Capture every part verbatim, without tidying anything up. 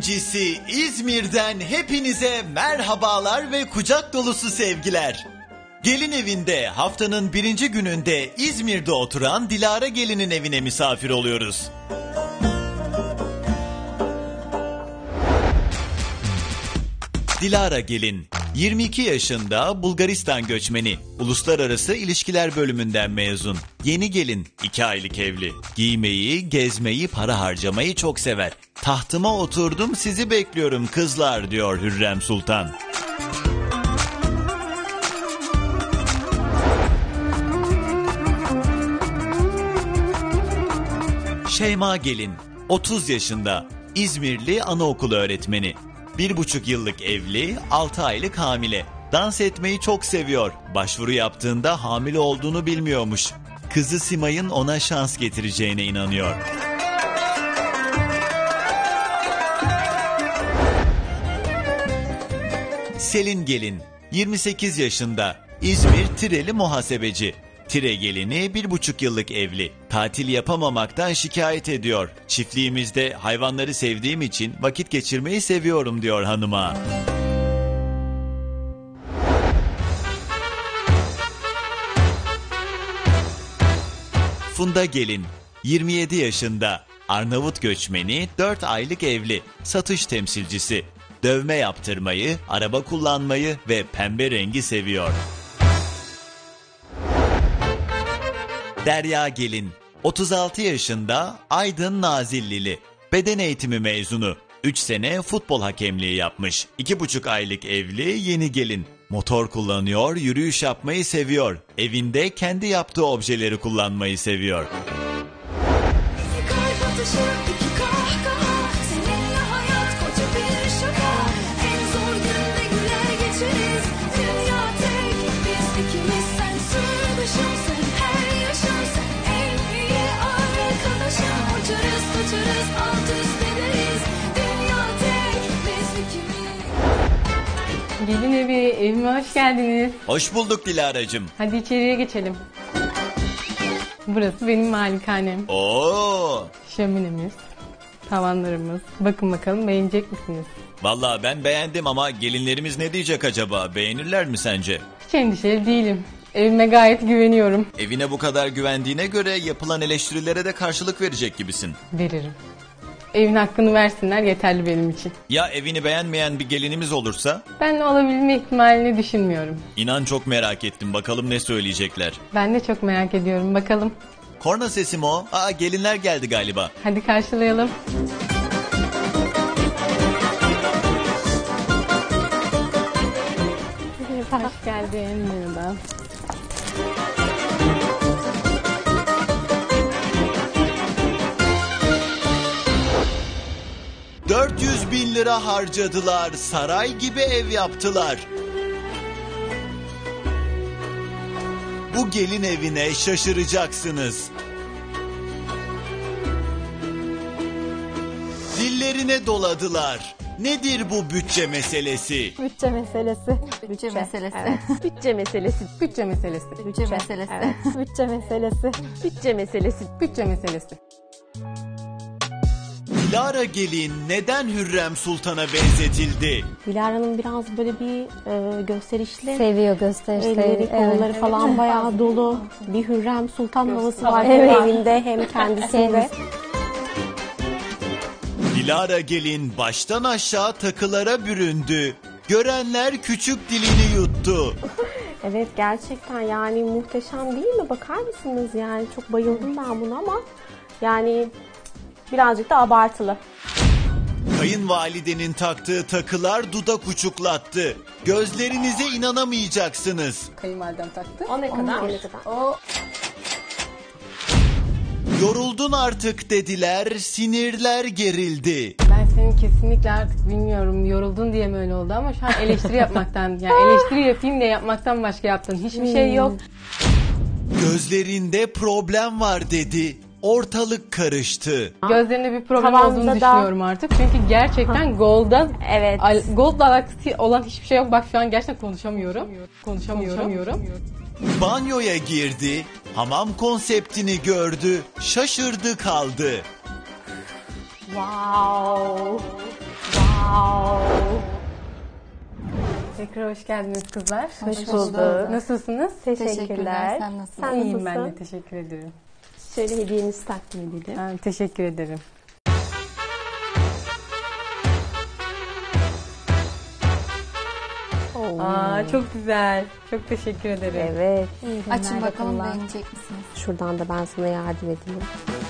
incisi İzmir'den hepinize merhabalar ve kucak dolusu sevgiler. Gelin evinde haftanın birinci gününde İzmir'de oturan Dilara Gelin'in evine misafir oluyoruz. Dilara Gelin, yirmi iki yaşında, Bulgaristan göçmeni, uluslararası ilişkiler bölümünden mezun. Yeni gelin, iki aylık evli. Giymeyi, gezmeyi, para harcamayı çok sever. Tahtıma oturdum, sizi bekliyorum kızlar, diyor Hürrem Sultan. Şeyma Gelin, otuz yaşında, İzmirli anaokulu öğretmeni. Bir buçuk yıllık evli, altı aylık hamile. Dans etmeyi çok seviyor. Başvuru yaptığında hamile olduğunu bilmiyormuş. Kızı Simay'ın ona şans getireceğine inanıyor. Selin Gelin, yirmi sekiz yaşında, İzmir Tireli muhasebeci. Tire gelini bir buçuk yıllık evli. Tatil yapamamaktan şikayet ediyor. Çiftliğimizde hayvanları sevdiğim için vakit geçirmeyi seviyorum, diyor hanıma. Funda Gelin, yirmi yedi yaşında, Arnavut göçmeni, dört aylık evli, satış temsilcisi. Dövme yaptırmayı, araba kullanmayı ve pembe rengi seviyor. Derya Gelin, otuz altı yaşında, Aydın Nazillili, beden eğitimi mezunu, üç sene futbol hakemliği yapmış, iki buçuk aylık evli, yeni gelin, motor kullanıyor, yürüyüş yapmayı seviyor, evinde kendi yaptığı objeleri kullanmayı seviyor. Gelin evi, evime hoş geldiniz. Hoş bulduk Dilara'cığım. Hadi içeriye geçelim. Burası benim malikanem. Oo. Şöminemiz, tavanlarımız. Bakın bakalım, beğenecek misiniz? Vallahi ben beğendim ama gelinlerimiz ne diyecek acaba? Beğenirler mi sence? Hiç endişeli değilim. Evime gayet güveniyorum. Evine bu kadar güvendiğine göre yapılan eleştirilere de karşılık verecek gibisin. Veririm. Evin hakkını versinler, yeterli benim için. Ya evini beğenmeyen bir gelinimiz olursa? Ben olabilme ihtimalini düşünmüyorum. İnan çok merak ettim. Bakalım ne söyleyecekler. Ben de çok merak ediyorum. Bakalım. Korna sesi mi o? Aa, gelinler geldi galiba. Hadi karşılayalım. Hoş geldin. Merhaba. dört yüz bin lira harcadılar, saray gibi ev yaptılar. Bu gelin evine şaşıracaksınız. Dillerine doladılar. Nedir bu bütçe meselesi? Bütçe meselesi. Bütçe meselesi. Evet. Bütçe meselesi. Bütçe meselesi. Bütçe meselesi. Evet. Bütçe meselesi. Bütçe meselesi. Bütçe meselesi. Dilara Gelin neden Hürrem Sultan'a benzetildi? Dilara'nın biraz böyle bir e, gösterişli. Seviyor gösterişleri. Elleri, kolları evet. falan bayağı dolu. Bir Hürrem Sultan havası var. Evet. Hem evinde hem kendisinde. Dilara Gelin baştan aşağı takılara büründü. Görenler küçük dilini yuttu. Evet, gerçekten yani muhteşem değil mi? Bakar mısınız yani? Çok bayıldım ben buna ama yani birazcık da abartılı. Kayınvalidenin taktığı takılar dudak uçuklattı. Gözlerinize inanamayacaksınız. Kayınvalidem taktı. O ne kadar? O Yoruldun artık dediler, sinirler gerildi. Ben senin kesinlikle artık bilmiyorum yoruldun diye mi öyle oldu ama şu an eleştiri yapmaktan, yani eleştiri yapayım diye yapmaktan başka yaptın hiçbir şey yok. Gözlerinde problem var dedi. Ortalık karıştı. Gözlerinde bir problem Tavanında olduğunu da- düşünüyorum artık. Çünkü gerçekten Gold'dan Evet. al- Gold'la alakası olan hiçbir şey yok. Bak şu an gerçekten konuşamıyorum. Konuşamıyorum. Banyoya girdi, hamam konseptini gördü, şaşırdı kaldı. Wow. Wow. Tekrar hoş geldiniz kızlar. Hoş bulduk. Nasılsınız? Teşekkürler. Sen nasılsın? Sen İyiyim ben de, nasılsın? teşekkür ederim. Şöyle hediyenizi takdim edelim. Ha, teşekkür ederim. Oo. Aa, çok güzel. Çok teşekkür ederim. Evet. Açın bakalım beğenecek misiniz? Şuradan da ben sana yardım edeyim.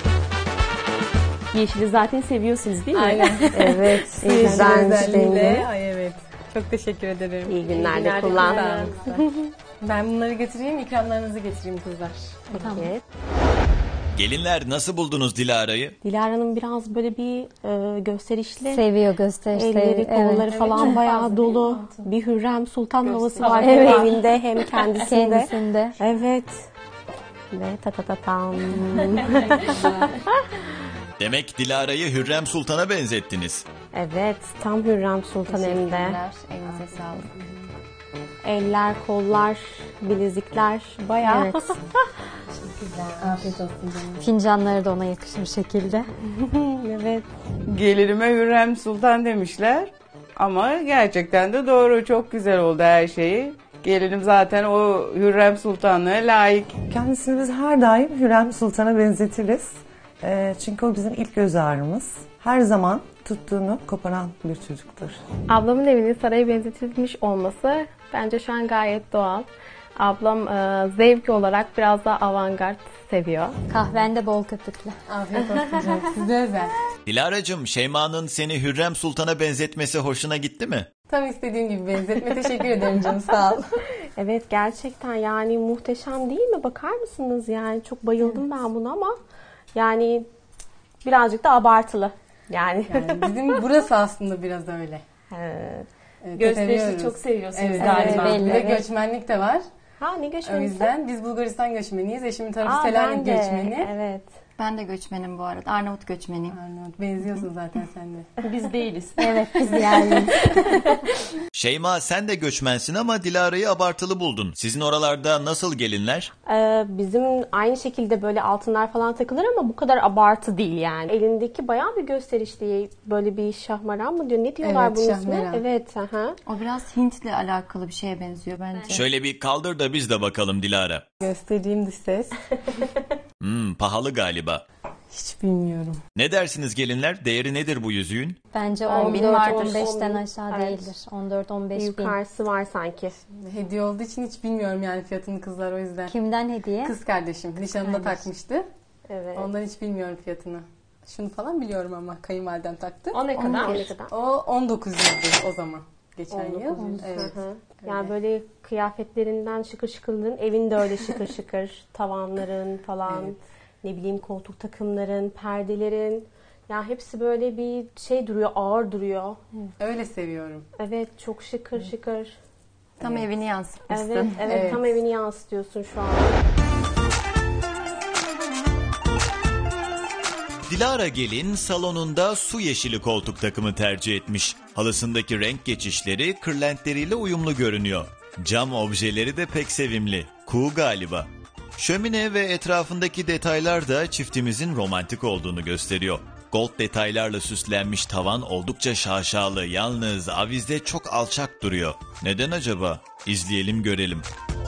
Yeşili zaten seviyorsunuz değil mi? Aynen. Evet. Yeşil Güzelmiş özelliğiyle. rengi. Ay evet. Çok teşekkür ederim. İyi günler de günler kullan. Sağ olun kızlar. Ben bunları getireyim, ikramlarınızı getireyim kızlar. Evet. Gelinler nasıl buldunuz Dilara'yı? Dilara'nın biraz böyle bir e, gösterişli. Seviyor gösterişleri. Elleri, kolları Evet. falan çok bayağı fazla dolu. değil mi altın? Bir Hürrem Sultan havası Gösteriş. var Evet. hem evinde hem kendisinde. Kendisinde. Evet. Ve ta ta ta tam. Demek Dilara'yı Hürrem Sultan'a benzettiniz. Evet, tam Hürrem Sultan hem de. Teşekkürler. Elinize sağlık. Eller, kollar, bilezikler bayağı. Evet. Afiyet olsun canım. Fincanları da ona yakışır şekilde. Evet. Gelinime Hürrem Sultan demişler. Ama gerçekten de doğru. Çok güzel oldu her şeyi. Gelinim zaten o Hürrem Sultanlığa layık. Kendisini biz her daim Hürrem Sultan'a benzetiriz. Ee, çünkü o bizim ilk göz ağrımız. Her zaman tuttuğunu koparan bir çocuktur. Ablamın evinin saraya benzetilmiş olması bence şu an gayet doğal. Ablam e, zevk olarak biraz daha avantgard seviyor. Kahvende bol köpüklü. Afiyet olsun canım. Size özel. Dilara'cığım, Şeyma'nın seni Hürrem Sultan'a benzetmesi hoşuna gitti mi? Tam istediğim gibi benzetme. Teşekkür ederim canım. Sağ ol. Evet, gerçekten yani muhteşem değil mi? Bakar mısınız yani? Çok bayıldım ben buna ama yani birazcık da abartılı. Yani, Yani bizim burası aslında biraz öyle. Evet. Evet, Gösterişi seviyoruz. çok seviyorsunuz Evet, galiba. evet. Bir de Belli. göçmenlik de var. Ha, ne O göçmeni? yüzden biz Bulgaristan göçmeniyiz. Eşimin tarafı Aa, Selanik ben de. göçmeni. Evet. Ben de göçmenim bu arada. Arnavut göçmeniyim. Arnavut. Benziyorsun zaten sen de. Biz değiliz. Evet biz yani. Şeyma, sen de göçmensin ama Dilara'yı abartılı buldun. Sizin oralarda nasıl gelinler? Ee, bizim aynı şekilde böyle altınlar falan takılır ama bu kadar abartı değil yani. Elindeki bayağı bir gösterişli, böyle bir şahmaran mı diyor? Ne diyorlar Evet, bunun ismi? şahmeran. Evet. Aha. O biraz Hint'le alakalı bir şeye benziyor bence. Şöyle bir kaldır da biz de bakalım Dilara. Göstereyim dış ses. Hmm, pahalı galiba. Hiç bilmiyorum. Ne dersiniz gelinler? Değeri nedir bu yüzüğün? Bence On bin on dört vardır. on beşten On bin. aşağı Evet. değildir. on dört on Bir beş bin. yukarısı var sanki. Hediye olduğu için hiç bilmiyorum yani fiyatını kızlar o yüzden. Kimden hediye? Kız kardeşim nişanında takmıştı. Evet. Ondan hiç bilmiyorum fiyatını. Şunu falan biliyorum ama kayınvalidem taktı. O ne kadar? On O ne beş. kadar? O on dokuz yıldı o zaman. Geçen yıl. on dokuz. Evet. Hı hı. Yani böyle kıyafetlerinden şıkır şıkırların, evin de öyle şıkır şıkır, tavanların falan, Evet. ne bileyim koltuk takımların, perdelerin, ya hepsi böyle bir şey duruyor, ağır duruyor. Öyle seviyorum. Evet, çok şıkır şıkır. Tam evini yansıtmışsın. Evet, evet, Evet. tam evini yansıtıyorsun şu an. Dilara gelin salonunda su yeşili koltuk takımı tercih etmiş. Halısındaki renk geçişleri kırlentleriyle uyumlu görünüyor. Cam objeleri de pek sevimli. Kuğu galiba. Şömine ve etrafındaki detaylar da çiftimizin romantik olduğunu gösteriyor. Gold detaylarla süslenmiş tavan oldukça şaşalı, yalnız avize çok alçak duruyor. Neden acaba? İzleyelim görelim.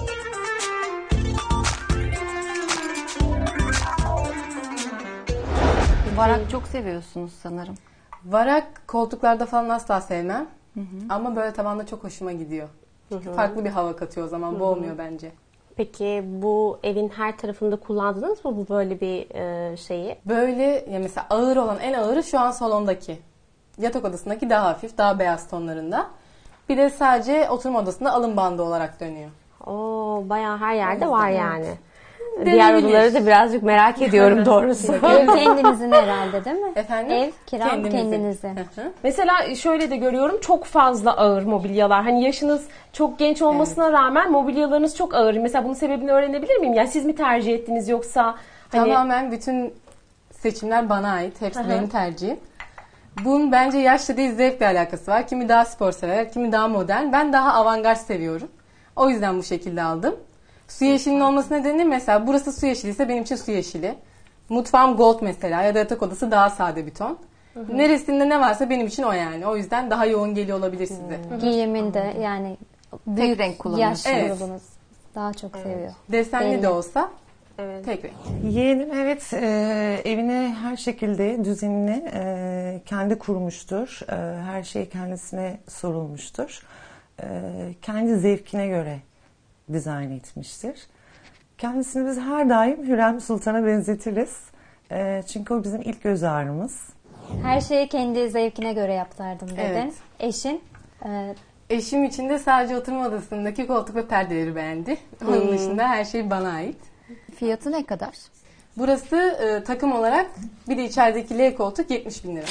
Varak çok seviyorsunuz sanırım. Varak koltuklarda falan asla sevmem. Ama böyle tavanda çok hoşuma gidiyor. Çünkü farklı bir hava katıyor o zaman. Boğmuyor bence. Peki bu evin her tarafında kullandınız mı bu böyle bir e, şeyi? Böyle ya mesela ağır olan en ağırı şu an salondaki. Yatak odasındaki daha hafif, daha beyaz tonlarında. Bir de sadece oturma odasında alın bandı olarak dönüyor. Oo, bayağı her yerde O var yüzden, yani. Denebilir. Diğer odaları da birazcık merak ediyorum doğrusu. Ev kendinizin herhalde değil mi? Efendim? Ev, kira Kendimizin. kendinizin. Hı hı. Mesela şöyle de görüyorum, çok fazla ağır mobilyalar. Hani yaşınız çok genç olmasına rağmen mobilyalarınız çok ağır. Mesela bunun sebebini öğrenebilir miyim? Yani siz mi tercih ettiniz yoksa hani Tamamen bütün seçimler bana ait. Hepsi benim tercihim. Bunun bence yaşla değil zevkle alakası var. Kimi daha spor sever, kimi daha modern. Ben daha avantgard seviyorum. O yüzden bu şekilde aldım. Su yeşilinin olması nedeni mesela burası su yeşili ise benim için su yeşili. Mutfağım gold mesela ya da yatak odası daha sade bir ton. Neresinde ne varsa benim için o yani. O yüzden daha yoğun geliyor olabilir size. Giyiminde yani Tek renk kullanıyorsun. yaş Evet. grubunuz daha çok seviyor. Desenli Belli. de olsa Evet. tek renk. Yeğenim evet e, evini her şekilde düzenini e, kendi kurmuştur. E, her şey kendisine sorulmuştur. E, kendi zevkine göre dizayn etmiştir. Kendisini biz her daim Hürrem Sultan'a benzetiriz. E, çünkü o bizim ilk göz ağrımız. Her şeyi kendi zevkine göre yaptırdım dedin. Evet. Eşin e, Eşim için de sadece oturma odasındaki koltuk ve perdeleri beğendi. Onun dışında her şey bana ait. Fiyatı ne kadar? Burası e, takım olarak bir de içerideki L koltuk yetmiş bin lira.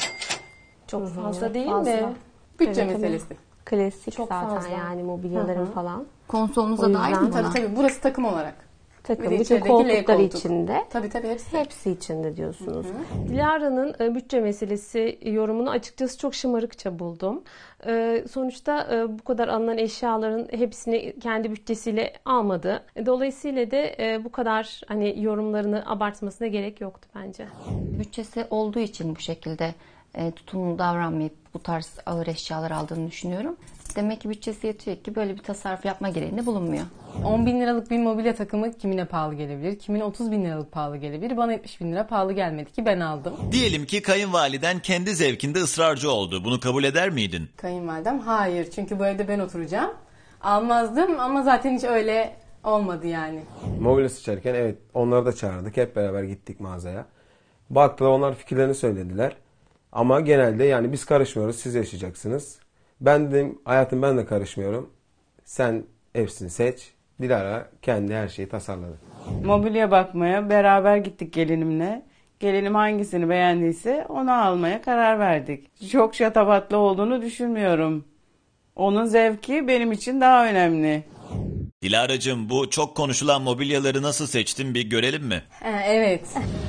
Çok fazla değil fazla. mi? Bütçe Evet, meselesi. Klasik Çok zaten fazla. yani mobilyaların falan. Konsolumuza O dahil yüzden- mi buna? Tabii tabii burası takım olarak. Takım, Bir de bütün içerideki L koltukları koltuk. içinde. Tabii tabii hepsi. Hepsi içinde diyorsunuz. Dilara'nın e, bütçe meselesi yorumunu açıkçası çok şımarıkça buldum. E, sonuçta e, bu kadar alınan eşyaların hepsini kendi bütçesiyle almadı. E, Dolayısıyla da e, bu kadar hani yorumlarını abartmasına gerek yoktu bence. Bütçesi olduğu için bu şekilde e, tutumlu davranmayıp bu tarz ağır eşyalar aldığını düşünüyorum. Demek ki bütçesi yetiyor ki böyle bir tasarruf yapma gereğinde bulunmuyor. on bin liralık bir mobilya takımı kimine pahalı gelebilir? Kimine otuz bin liralık pahalı gelebilir? Bana yetmiş bin lira pahalı gelmedi ki ben aldım. Diyelim ki kayınvaliden kendi zevkinde ısrarcı oldu. Bunu kabul eder miydin? Kayınvalidem hayır çünkü bu evde ben oturacağım. Almazdım ama zaten hiç öyle olmadı yani. Mobilya seçerken evet onları da çağırdık. Hep beraber gittik mağazaya. Baktılar, onlar fikirlerini söylediler. Ama genelde yani biz karışmıyoruz, siz yaşayacaksınız. Ben dedim hayatım, ben de karışmıyorum. Sen hepsini seç. Dilara kendi her şeyi tasarladı. Mobilya bakmaya beraber gittik gelinimle. Gelinim hangisini beğendiyse onu almaya karar verdik. Çok şatafatlı olduğunu düşünmüyorum. Onun zevki benim için daha önemli. Dilara'cığım, bu çok konuşulan mobilyaları nasıl seçtin bir görelim mi? Ha, evet.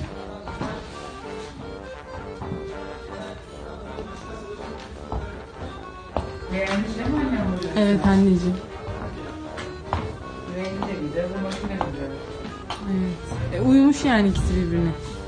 Beğendin değil mi annem bunu? Evet anneciğim. Rengi de güzel, bu makine güzel. Evet. E, uyumuş yani ikisi birbirine.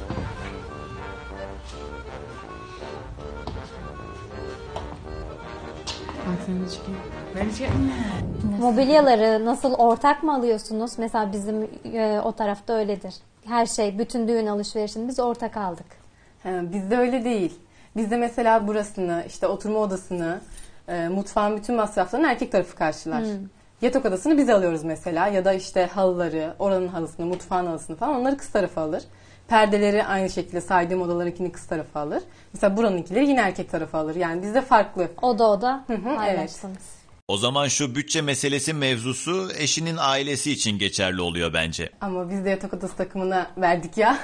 Bak sen de çıkayım. Ben çekmem. mobilyaları nasıl ortak mı alıyorsunuz? Mesela bizim e, o tarafta öyledir. Her şey, bütün düğün alışverişini biz ortak aldık. Ha, bizde öyle değil. Bizde mesela burasını, işte oturma odasını, e, mutfağın bütün masraflarını erkek tarafı karşılar. Yatak odasını biz alıyoruz mesela ya da işte halıları, oranın halısını, mutfağın halısını falan onları kız tarafı alır. Perdeleri aynı şekilde saydığım odalarınkini kız tarafı alır. Mesela buranınkileri yine erkek tarafı alır. Yani bizde farklı. Oda oda hı, paylaştınız. O zaman şu bütçe meselesi mevzusu eşinin ailesi için geçerli oluyor bence. Ama biz de yatak odası takımına verdik ya.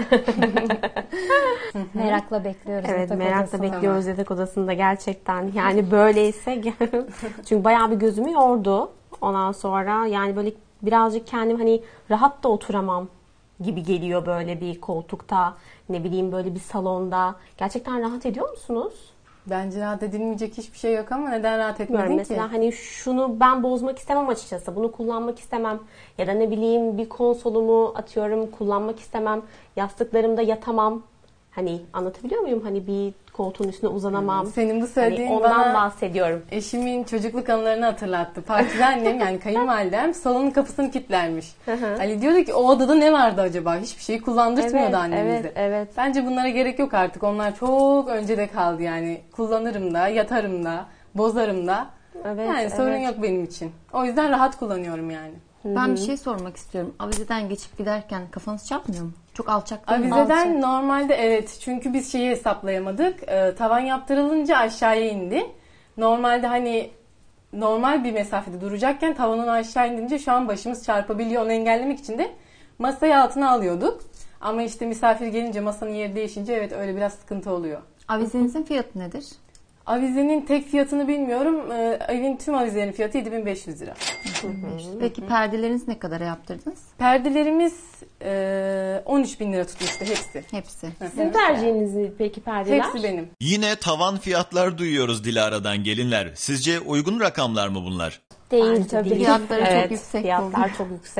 Merakla bekliyoruz. Evet, yatak merakla odasını. bekliyoruz yatak odasında gerçekten. Yani böyleyse çünkü bayağı bir gözümü yordu. Ondan sonra yani böyle birazcık kendim hani rahat da oturamam gibi geliyor böyle bir koltukta, ne bileyim böyle bir salonda. Gerçekten rahat ediyor musunuz? Bence rahat edilmeyecek hiçbir şey yok ama neden rahat Bilmiyorum, etmedin mesela ki? hani şunu ben bozmak istemem açıkçası. Bunu kullanmak istemem. Ya da ne bileyim bir konsolumu atıyorum kullanmak istemem. Yastıklarımda yatamam. Hani anlatabiliyor muyum? Hani bir koltuğun üstüne uzanamam. Senin bu söylediğin hani ondan bana bahsediyorum. eşimin çocukluk anılarını hatırlattı. Partide annem yani kayınvalidem salonun kapısını kilitlermiş. Ali diyordu ki o odada ne vardı acaba? Hiçbir şeyi kullandırtmıyordu Evet, annemizi. evet, evet. Bence bunlara gerek yok artık. Onlar çok öncede kaldı yani. Kullanırım da, yatarım da, bozarım da. Evet, yani sorun evet. yok benim için. O yüzden rahat kullanıyorum yani. Ben bir şey sormak istiyorum. Avizeden geçip giderken kafanız çarpmıyor mu? Çok alçak değil mi? Avizeden normalde evet. Çünkü biz şeyi hesaplayamadık. Ee, tavan yaptırılınca aşağıya indi. Normalde hani normal bir mesafede duracakken tavanın aşağı indince şu an başımız çarpabiliyor. Onu engellemek için de masayı altına alıyorduk. Ama işte misafir gelince masanın yeri değişince evet öyle biraz sıkıntı oluyor. Avizenizin fiyatı nedir? Avizenin tek fiyatını bilmiyorum. Ee, evin tüm avizelerin fiyatı yedi bin beş yüz lira. Peki perdeleriniz ne kadara yaptırdınız? Perdelerimiz e, on üç bin lira tutmuştu hepsi. Hepsi. Sizin tercihiniz mi peki perdeler? Hepsi benim. Yine tavan fiyatlar duyuyoruz Dilara'dan gelinler. Sizce uygun rakamlar mı bunlar? Değil Bence tabii. değil. Fiyatları çok Evet, yüksek Fiyatlar buldum. çok yüksek.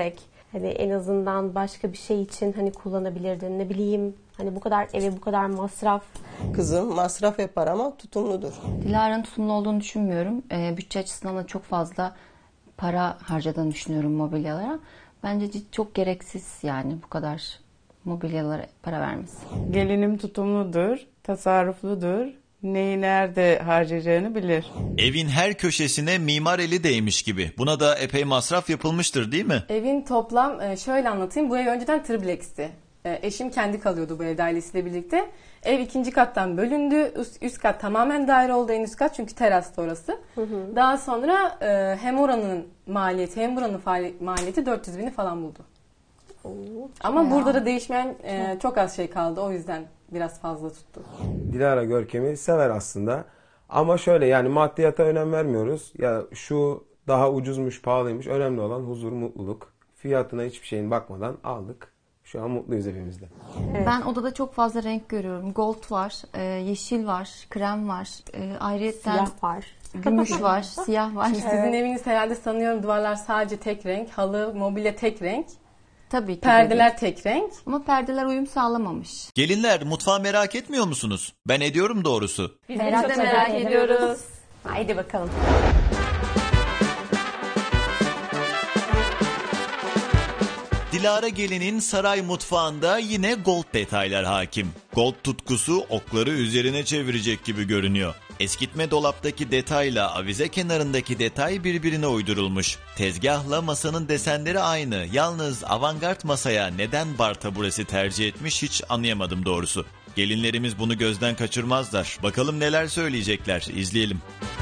Hani en azından başka bir şey için hani kullanabilirdin. Ne bileyim hani bu kadar eve bu kadar masraf. Kızım masraf yapar ama tutumludur. Dilara'nın tutumlu olduğunu düşünmüyorum. E, bütçe açısından da çok fazla para harcadığını düşünüyorum mobilyalara. Bence çok gereksiz yani bu kadar mobilyalara para vermesi. Gelinim tutumludur, tasarrufludur. Neyi nerede harcayacağını bilir. Evin her köşesine mimar eli değmiş gibi. Buna da epey masraf yapılmıştır değil mi? Evin toplam e, şöyle anlatayım. Bu ev önceden triplex'ti. E, Eşim kendi kalıyordu bu evde ailesiyle birlikte. Ev ikinci kattan bölündü. Üst, üst kat tamamen daire oldu, en üst kat çünkü terasta orası. Hı hı. Daha sonra e, hem oranın maliyeti hem buranın faali- maliyeti dört yüz bini falan buldu. Oo, Ama ya. burada da değişmeyen e, çok az şey kaldı. O yüzden biraz fazla tuttu. Dilara Görkem'i sever aslında. Ama şöyle yani maddiyata önem vermiyoruz. Ya şu daha ucuzmuş, pahalıymış. Önemli olan huzur, mutluluk. Fiyatına hiçbir şeyin bakmadan aldık. Şu an mutluyuz evimizde. Evet. Ben odada çok fazla renk görüyorum. Gold var, e, yeşil var, krem var, e, ayrıyetten siyah var, gümüş var, siyah var. Şimdi sizin eviniz herhalde sanıyorum duvarlar sadece tek renk, halı, mobilya tek renk. Tabii ki. Perdeler tabii. tek renk. Ama perdeler uyum sağlamamış. Gelinler mutfağı merak etmiyor musunuz? Ben ediyorum doğrusu. Biz merak de merak ediyoruz. ediyoruz. Haydi bakalım. Dilara Gelin'in saray mutfağında yine gold detaylar hakim. Gold tutkusu okları üzerine çevirecek gibi görünüyor. Eskitme dolaptaki detayla avize kenarındaki detay birbirine uydurulmuş. Tezgahla masanın desenleri aynı. Yalnız avantgard masaya neden bar taburesi tercih etmiş hiç anlayamadım doğrusu. Gelinlerimiz bunu gözden kaçırmazlar. Bakalım neler söyleyecekler. İzleyelim.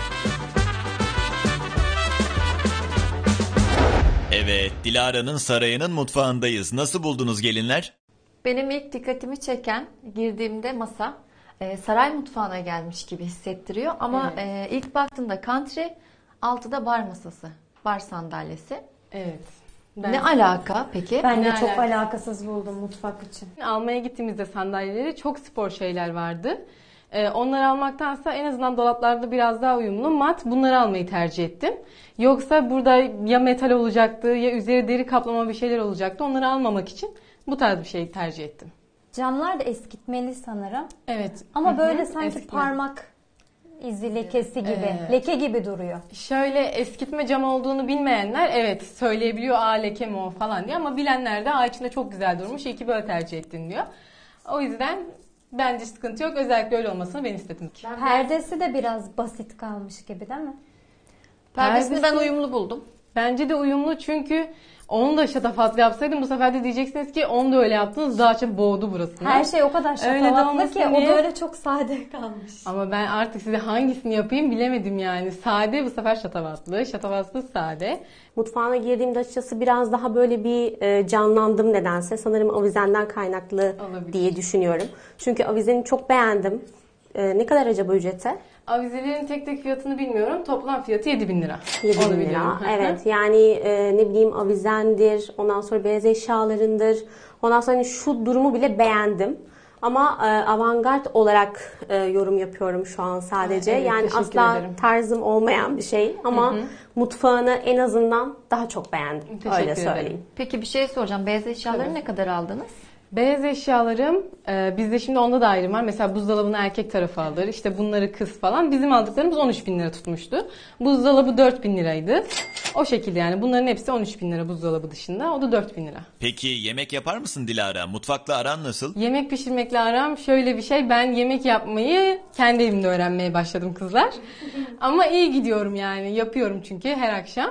Evet, Dilara'nın sarayının mutfağındayız. Nasıl buldunuz gelinler? Benim ilk dikkatimi çeken girdiğimde masa e, saray mutfağına gelmiş gibi hissettiriyor. Ama evet. e, ilk baktığımda country, altıda bar masası, bar sandalyesi. Evet. Ben ne alaka peki? Ben de ne çok alaka? alakasız buldum mutfak için. Almaya gittiğimizde sandalyeleri çok spor şeyler vardı. Ee, onları almaktansa en azından dolaplarda biraz daha uyumlu mat bunları almayı tercih ettim. Yoksa burada ya metal olacaktı ya üzeri deri kaplama bir şeyler olacaktı. Onları almamak için bu tarz bir şeyi tercih ettim. Camlar da eskitmeli sanırım. Evet. Ama Hı-hı. böyle sanki Eskitme. parmak izi lekesi gibi, Evet. leke gibi duruyor. Şöyle eskitme cam olduğunu bilmeyenler evet söyleyebiliyor aa leke mi o falan diye ama bilenler de aa içinde çok güzel durmuş iyi ki böyle tercih ettin diyor. O yüzden bence sıkıntı yok. Özellikle öyle olmasını ben istedim ki. Perdesi de biraz basit kalmış gibi değil mi? Perdesini ben uyumlu buldum. Bence de uyumlu çünkü onu da şatafatlı yapsaydım bu sefer de diyeceksiniz ki onu da öyle yaptınız daha çok boğdu burası. Her şey o kadar şatafatlı ki o da öyle çok sade kalmış. Ama ben artık size hangisini yapayım bilemedim yani. Sade bu sefer şatafatlı, şatafatlı sade. Mutfağına girdiğimde açıkçası biraz daha böyle bir e, canlandım nedense. Sanırım avizenden kaynaklı olabilir diye düşünüyorum. Çünkü avizeni çok beğendim. E, ne kadar acaba ücreti? Avizelerin tek tek fiyatını bilmiyorum. Toplam fiyatı yedi bin lira. yedi bin lira. Evet yani e, ne bileyim avizendir, ondan sonra beyaz eşyalarındır. Ondan sonra hani şu durumu bile beğendim. Ama e, avantgard olarak e, yorum yapıyorum şu an sadece. Evet, yani asla ederim. tarzım olmayan bir şey ama hı hı. mutfağını en azından daha çok beğendim. Teşekkür Öyle söyleyeyim. Ederim. Peki bir şey soracağım. Beyaz eşyaları Tabii. ne kadar aldınız? Beyaz eşyalarım e, bizde şimdi onda da ayrım var. Mesela buzdolabını erkek tarafı alır. İşte bunları kız falan. Bizim aldıklarımız on üç bin lira tutmuştu. Buzdolabı dört bin liraydı. O şekilde yani. Bunların hepsi on üç bin lira buzdolabı dışında. O da dört bin lira. Peki yemek yapar mısın Dilara? Mutfakla aran nasıl? Yemek pişirmekle aram şöyle bir şey. Ben yemek yapmayı kendi evimde öğrenmeye başladım kızlar. Ama iyi gidiyorum yani. Yapıyorum çünkü her akşam.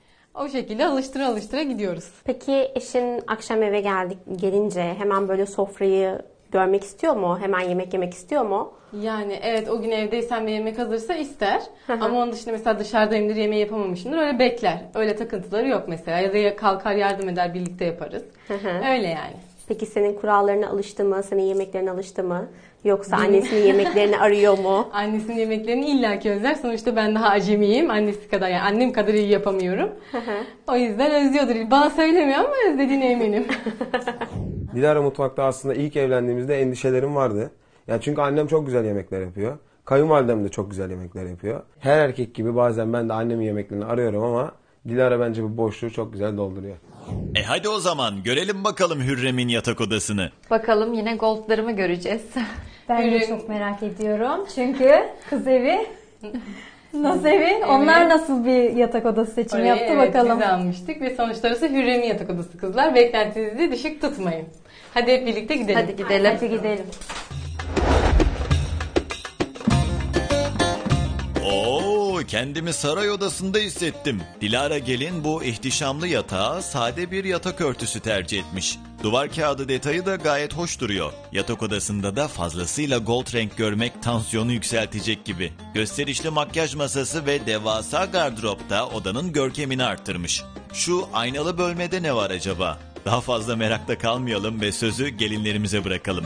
O şekilde alıştıra alıştıra gidiyoruz. Peki eşin akşam eve geldik gelince hemen böyle sofrayı görmek istiyor mu? Hemen yemek yemek istiyor mu? Yani evet o gün evdeysem ve yemek hazırsa ister. Ama onun dışında mesela dışarıdayımdır yemeği yapamamışımdır öyle bekler. Öyle takıntıları yok mesela. Ya da kalkar yardım eder birlikte yaparız. Öyle yani. Peki senin kurallarına alıştı mı? Senin yemeklerine alıştı mı? Yoksa annesinin yemeklerini arıyor mu? Annesinin yemeklerini illaki özler. Sonuçta ben daha acemiyim. Annesi kadar yani annem kadar iyi yapamıyorum. O yüzden özlüyordur. Bana söylemiyor ama özlediğine eminim. Dilara mutfakta aslında ilk evlendiğimizde endişelerim vardı. Yani çünkü annem çok güzel yemekler yapıyor. Kayınvalidem de çok güzel yemekler yapıyor. Her erkek gibi bazen ben de annemin yemeklerini arıyorum ama Dilara bence bu boşluğu çok güzel dolduruyor. E hadi o zaman görelim bakalım Hürrem'in yatak odasını. Bakalım yine goldlarımı göreceğiz. Ben de Ürün- çok merak ediyorum. Çünkü kız evi, naz evi, onlar nasıl bir yatak odası seçimi Orayı, yaptı evet, bakalım. Biz almıştık ve sonuçta orası Hürrem'in yatak odası kızlar. Beklentinizi düşük tutmayın. Hadi hep birlikte gidelim. Hadi gidelim. Hadi gidelim. Oo, kendimi saray odasında hissettim. Dilara gelin bu ihtişamlı yatağa sade bir yatak örtüsü tercih etmiş. Duvar kağıdı detayı da gayet hoş duruyor. Yatak odasında da fazlasıyla gold renk görmek tansiyonu yükseltecek gibi. Gösterişli makyaj masası ve devasa gardırop da odanın görkemini arttırmış. Şu aynalı bölmede ne var acaba? Daha fazla merakta kalmayalım ve sözü gelinlerimize bırakalım.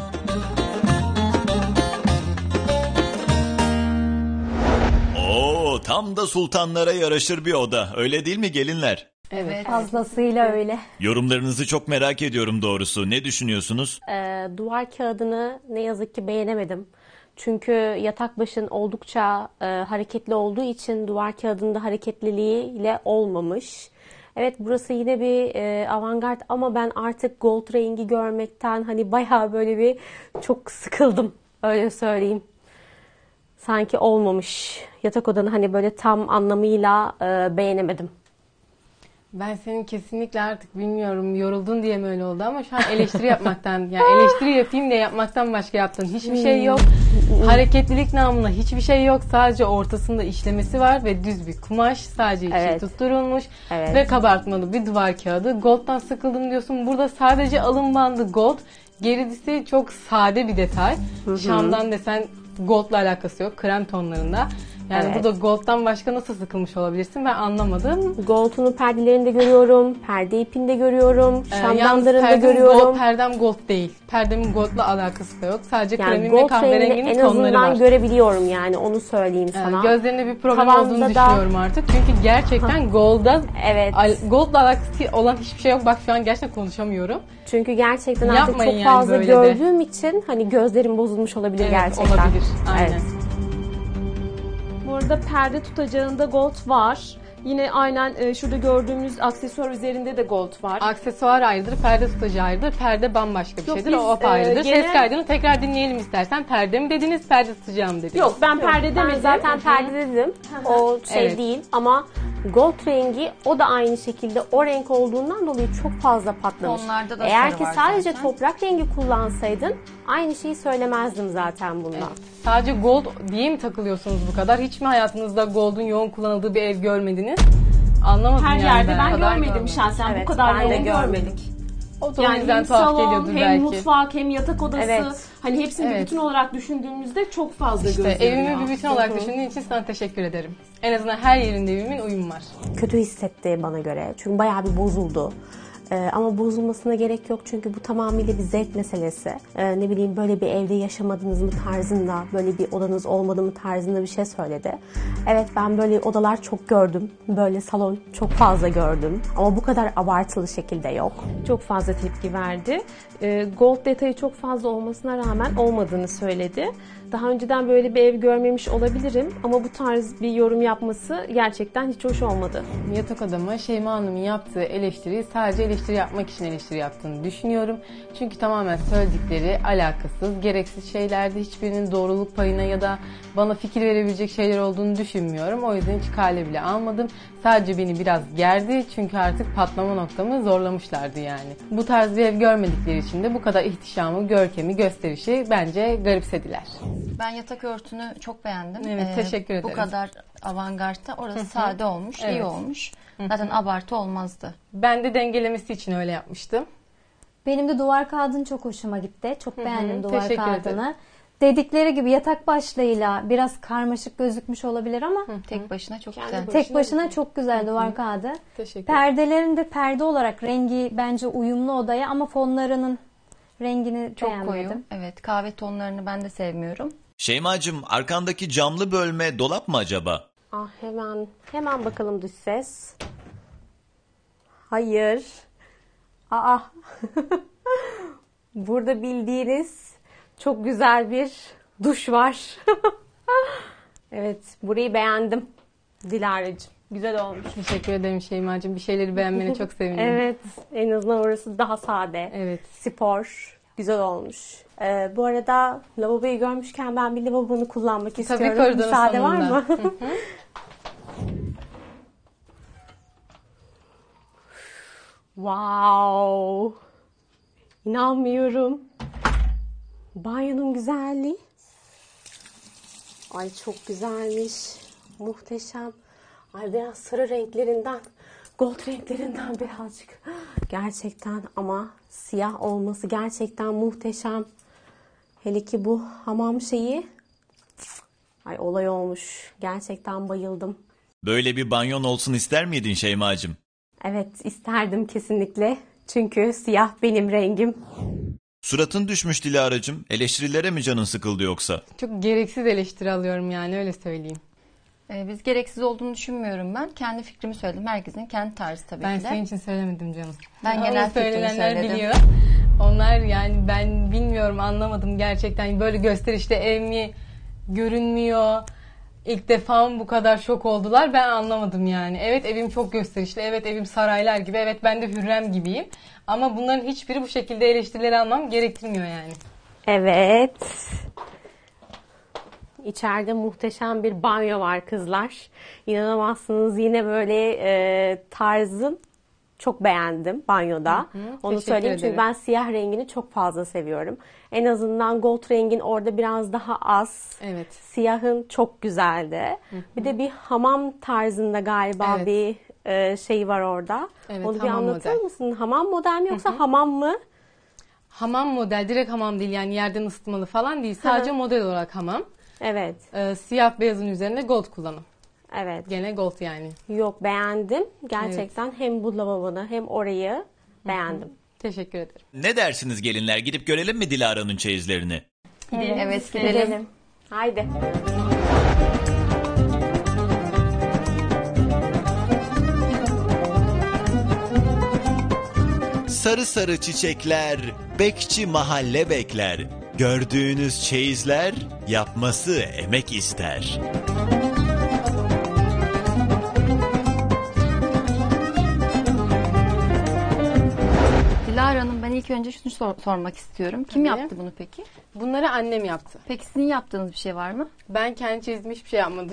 Oo, tam da sultanlara yaraşır bir oda. Öyle değil mi gelinler? Evet. Fazlasıyla öyle. Yorumlarınızı çok merak ediyorum doğrusu. Ne düşünüyorsunuz? Ee, duvar kağıdını ne yazık ki beğenemedim. Çünkü yatak başın oldukça e, hareketli olduğu için duvar kağıdında hareketliliğiyle olmamış. Evet, burası yine bir e, avantgard ama ben artık gold rengi görmekten hani bayağı böyle bir çok sıkıldım, öyle söyleyeyim. Sanki olmamış. Yatak odanı hani böyle tam anlamıyla e, beğenemedim. Ben senin kesinlikle artık bilmiyorum yoruldun diye mi öyle oldu ama şu an eleştiri yapmaktan yani eleştiri yapayım diye yapmaktan başka yaptığın hiçbir şey yok. Hareketlilik namına hiçbir şey yok. Sadece ortasında işlemesi var ve düz bir kumaş. Sadece içi Evet. tutturulmuş Evet. ve kabartmalı bir duvar kağıdı. Gold'dan sıkıldım diyorsun. Burada sadece alın bandı gold. Gerisi çok sade bir detay. Şam'dan desen gold'la alakası yok. Krem tonlarında. Yani Evet. burada gold'dan başka nasıl sıkılmış olabilirsin ben anlamadım. Gold'unu perdelerinde görüyorum, perde ipinde görüyorum, Ee, şam yalnız damlarında perdem görüyorum. Gold, perdem gold değil. Perdemin gold'la alakası da yok. Sadece Yani kremin ve gold rengini kahverenginin en tonları azından var. görebiliyorum, yani onu söyleyeyim Ee, sana. Gözlerinde bir problem Tavanda olduğunu da- düşünüyorum artık. Çünkü gerçekten gold'a Evet. al- gold'la alakası olan hiçbir şey yok. Bak şu an gerçekten konuşamıyorum. Çünkü gerçekten artık Yapmayın çok yani fazla böyle de. gördüğüm için hani gözlerim bozulmuş olabilir Evet, gerçekten. olabilir. Aynen. Evet. Burada perde tutacağında gold var. Yine aynen e, şurada gördüğümüz aksesuar üzerinde de gold var. Aksesuar ayrıdır, perde tutacağı ayrıdır. Perde bambaşka bir Yok, şeydir. biz, O apayrıdır. e, genel- Ses kaydını tekrar dinleyelim istersen. Perde mi dediniz, perde tutacağım dediniz. Yok, ben perde Ben demedim. zaten perde dedim. O şey Evet. değil ama gold rengi o da aynı şekilde o renk olduğundan dolayı çok fazla patlamış. Tonlarda da Eğer sarı ki var sadece zaten. toprak rengi kullansaydın aynı şeyi söylemezdim zaten bundan. Sadece gold diye mi takılıyorsunuz bu kadar? Hiç mi hayatınızda gold'un yoğun kullanıldığı bir ev görmediniz? Anlamadım Her yani yerde ben O kadar görmedim görmedim. şahsen. Evet, bu kadar ben de yoğun görmedim. görmedik. O da o Yani yüzden hem tuhaf salon, geliyordur hem belki. mutfak, hem yatak odası. Evet. Hani hepsini bir Evet. bütün olarak düşündüğümüzde çok fazla İşte gözleniyor. evimi bir bütün olarak düşündüğün için sana teşekkür ederim. En azından her yerinde evimin uyum var. Kötü hissetti bana göre. Çünkü bayağı bir bozuldu. Ee, ama bozulmasına gerek yok çünkü bu tamamıyla bir zevk meselesi. Ee, ne bileyim böyle bir evde yaşamadınız mı tarzında, böyle bir odanız olmadı mı tarzında bir şey söyledi. Evet, ben böyle odalar çok gördüm. Böyle salon çok fazla gördüm. Ama bu kadar abartılı şekilde yok. Çok fazla tepki verdi. Ee, gold detayı çok fazla olmasına rağmen olmadığını söyledi. Daha önceden böyle bir ev görmemiş olabilirim ama bu tarz bir yorum yapması gerçekten hiç hoş olmadı. Yatak odama Şeyma Hanım'ın yaptığı eleştiriyi sadece eleştiri yapmak için eleştiri yaptığını düşünüyorum. Çünkü tamamen söyledikleri alakasız, gereksiz şeylerdi. Hiçbirinin doğruluk payına ya da bana fikir verebilecek şeyler olduğunu düşünmüyorum. O yüzden hiç kale bile almadım. Sadece beni biraz gerdi çünkü artık patlama noktamı zorlamışlardı yani. Bu tarz bir ev görmedikleri için de bu kadar ihtişamı, görkemi, gösterişi bence garipsediler. Ben yatak örtünü çok beğendim. Evet, teşekkür ederim. Bu kadar avantgardta orası sade olmuş, iyi Evet. olmuş. Zaten abartı olmazdı. Ben de dengelemesi için öyle yapmıştım. Benim de duvar kağıdın çok hoşuma gitti. Çok beğendim duvar teşekkür kağıdını. ederim. Dedikleri gibi yatak başlığıyla biraz karmaşık gözükmüş olabilir ama Tek başına çok güzel. tek başına çok güzel duvar kağıdı. Teşekkür ederim. Perdelerin de perde olarak rengi bence uyumlu odaya ama fonlarının rengini Çok beğenmedim. koyu. Evet, kahve tonlarını ben de sevmiyorum. Şeymacığım, arkandaki camlı bölme dolap mı acaba? Ah, hemen hemen bakalım dış ses. Hayır. Aa. Burada bildiğiniz çok güzel bir duş var. Evet, burayı beğendim Dilara'cığım. Güzel olmuş. Teşekkür ederim Şeyma'cığım. Bir şeyleri beğenmene çok sevindim. Evet, en azından orası daha sade. Evet. Spor, güzel olmuş. Ee, bu arada lavaboyu görmüşken ben bir lavabonu kullanmak Tabii, istiyorum. koridorun Müsaade var sonunda. mı? Wow! İnanmıyorum. Banyonun güzelliği. Ay çok güzelmiş. Muhteşem. Ay biraz sarı renklerinden, gold renklerinden birazcık. Gerçekten ama siyah olması gerçekten muhteşem. Hele ki bu hamam şeyi. Ay olay olmuş. Gerçekten bayıldım. Böyle bir banyon olsun ister miydin Şeyma'cığım? Evet isterdim kesinlikle. Çünkü siyah benim rengim. Suratın düşmüş Dilara'cığım. Eleştirilere mi canın sıkıldı yoksa? Çok gereksiz eleştiri alıyorum yani öyle söyleyeyim. Ee, biz gereksiz olduğunu düşünmüyorum ben. Kendi fikrimi söyledim. Herkesin kendi tarzı tabii Ben ki de. senin için söylemedim canım. Ben Onu genel fikrimi söylenenler söyledim. biliyor. Onlar yani ben bilmiyorum, anlamadım gerçekten. Böyle gösterişte ev mi görünmüyor? İlk defa mı bu kadar şok oldular? Ben anlamadım yani. Evet evim çok gösterişli. Evet evim saraylar gibi. Evet ben de Hürrem gibiyim. Ama bunların hiçbiri bu şekilde eleştirileri almam gerektirmiyor yani. Evet. İçeride muhteşem bir banyo var kızlar. İnanamazsınız, yine böyle e, tarzım çok beğendim banyoda. Hı hı, Onu teşekkür söyleyeyim çünkü ederim. ben siyah rengini çok fazla seviyorum. En azından gold rengin orada biraz daha az. Evet. Siyahın çok güzeldi. Bir de bir hamam tarzında galiba Evet. bir e, şey var orada. Evet, Onu bir hamam anlatır model. mısın? Hamam model mi yoksa hamam mı? Hamam model, direkt hamam değil yani yerden ısıtmalı falan değil. Sadece Hı hı. model olarak hamam. Evet. Ee, siyah beyazın üzerinde gold kullanım. Evet. Gene gold yani. Yok, beğendim. Gerçekten hem bu lavabonu hem orayı beğendim. Teşekkür ederim. Ne dersiniz gelinler? Gidip görelim mi Dilara'nın çeyizlerini? Evet, evet gidelim. Haydi. Sarı sarı çiçekler, bekçi mahalle bekler. Gördüğünüz çeyizler, yapması emek ister. Dilara Hanım, ben ilk önce şunu sor- sormak istiyorum. Kim Tabii. yaptı bunu peki? Bunları annem yaptı. Peki sizin yaptığınız bir şey var mı? Ben kendi çizdiğim hiçbir şey yapmadım.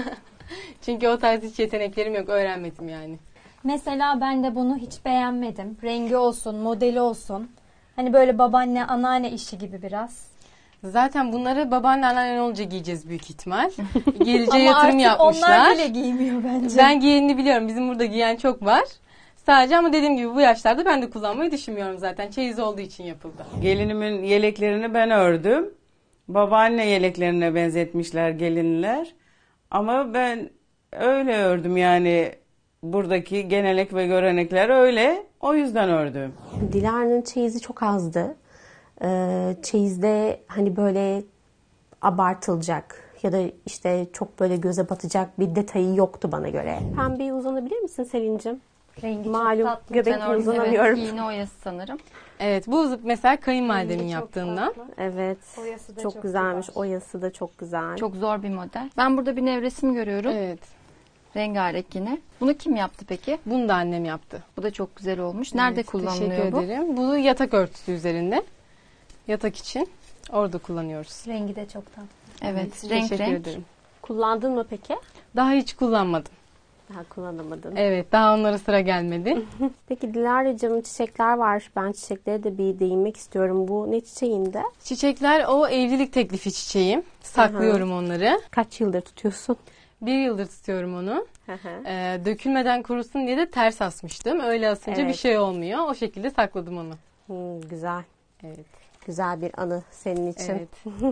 Çünkü o tarz hiç yeteneklerim yok. Öğrenmedim yani. Mesela ben de bunu hiç beğenmedim. Rengi olsun, modeli olsun. Hani böyle babaanne, anneanne işi gibi biraz. Zaten bunları babaanne anneannen olunca giyeceğiz büyük ihtimal. Geleceğe Ama yatırım artık yapmışlar. onlar bile giymiyor bence. Ben giyenini biliyorum. Bizim burada giyen çok var. Sadece ama dediğim gibi bu yaşlarda ben de kullanmayı düşünmüyorum zaten. Çeyiz olduğu için yapıldı. Gelinimin yeleklerini ben ördüm. Babaanne yeleklerine benzetmişler gelinler. Ama ben öyle ördüm yani. Buradaki gelenek ve görenekler öyle. O yüzden ördüm. Dilara'nın çeyizi çok azdı. Ee, çeyizde hani böyle abartılacak ya da işte çok böyle göze batacak bir detayı yoktu bana göre. Pembeye uzanabilir misin Selin'cim? Rengi Malum çok tatlı. göbekle Ben orada- uzanamıyorum. Evet, iğne oyası sanırım. Evet bu mesela kayınvalidemin Rengi çok yaptığından. tatlı. Evet. Oyası da çok, çok güzelmiş. güzel. Oyası da çok güzel. Çok zor bir model. Ben burada bir nevresim görüyorum. Evet. Rengarenk yine. Bunu kim yaptı peki? Bunu da annem yaptı. Bu da çok güzel olmuş. Nerede Evet, kullanılıyor teşekkür bu? ederim. Bu yatak örtüsü üzerinde. Yatak için orada kullanıyoruz. Rengi de çok tatlı. Evet, renk Teşekkür renk. ederim. Kullandın mı peki? Daha hiç kullanmadım. Daha kullanamadın. Evet, daha onlara sıra gelmedi. Peki Dilara'cığım, çiçekler var. Ben çiçeklere de bir değinmek istiyorum. Bu ne çiçeğinde? Çiçekler o evlilik teklifi çiçeğim. Saklıyorum onları. Kaç yıldır tutuyorsun? Bir yıldır tutuyorum onu. Hı hı. Ee, dökülmeden kurusun diye de ters asmıştım. Öyle asınca Evet. bir şey olmuyor. O şekilde sakladım onu. Hmm, güzel. Evet. Güzel bir anı senin için. Evet.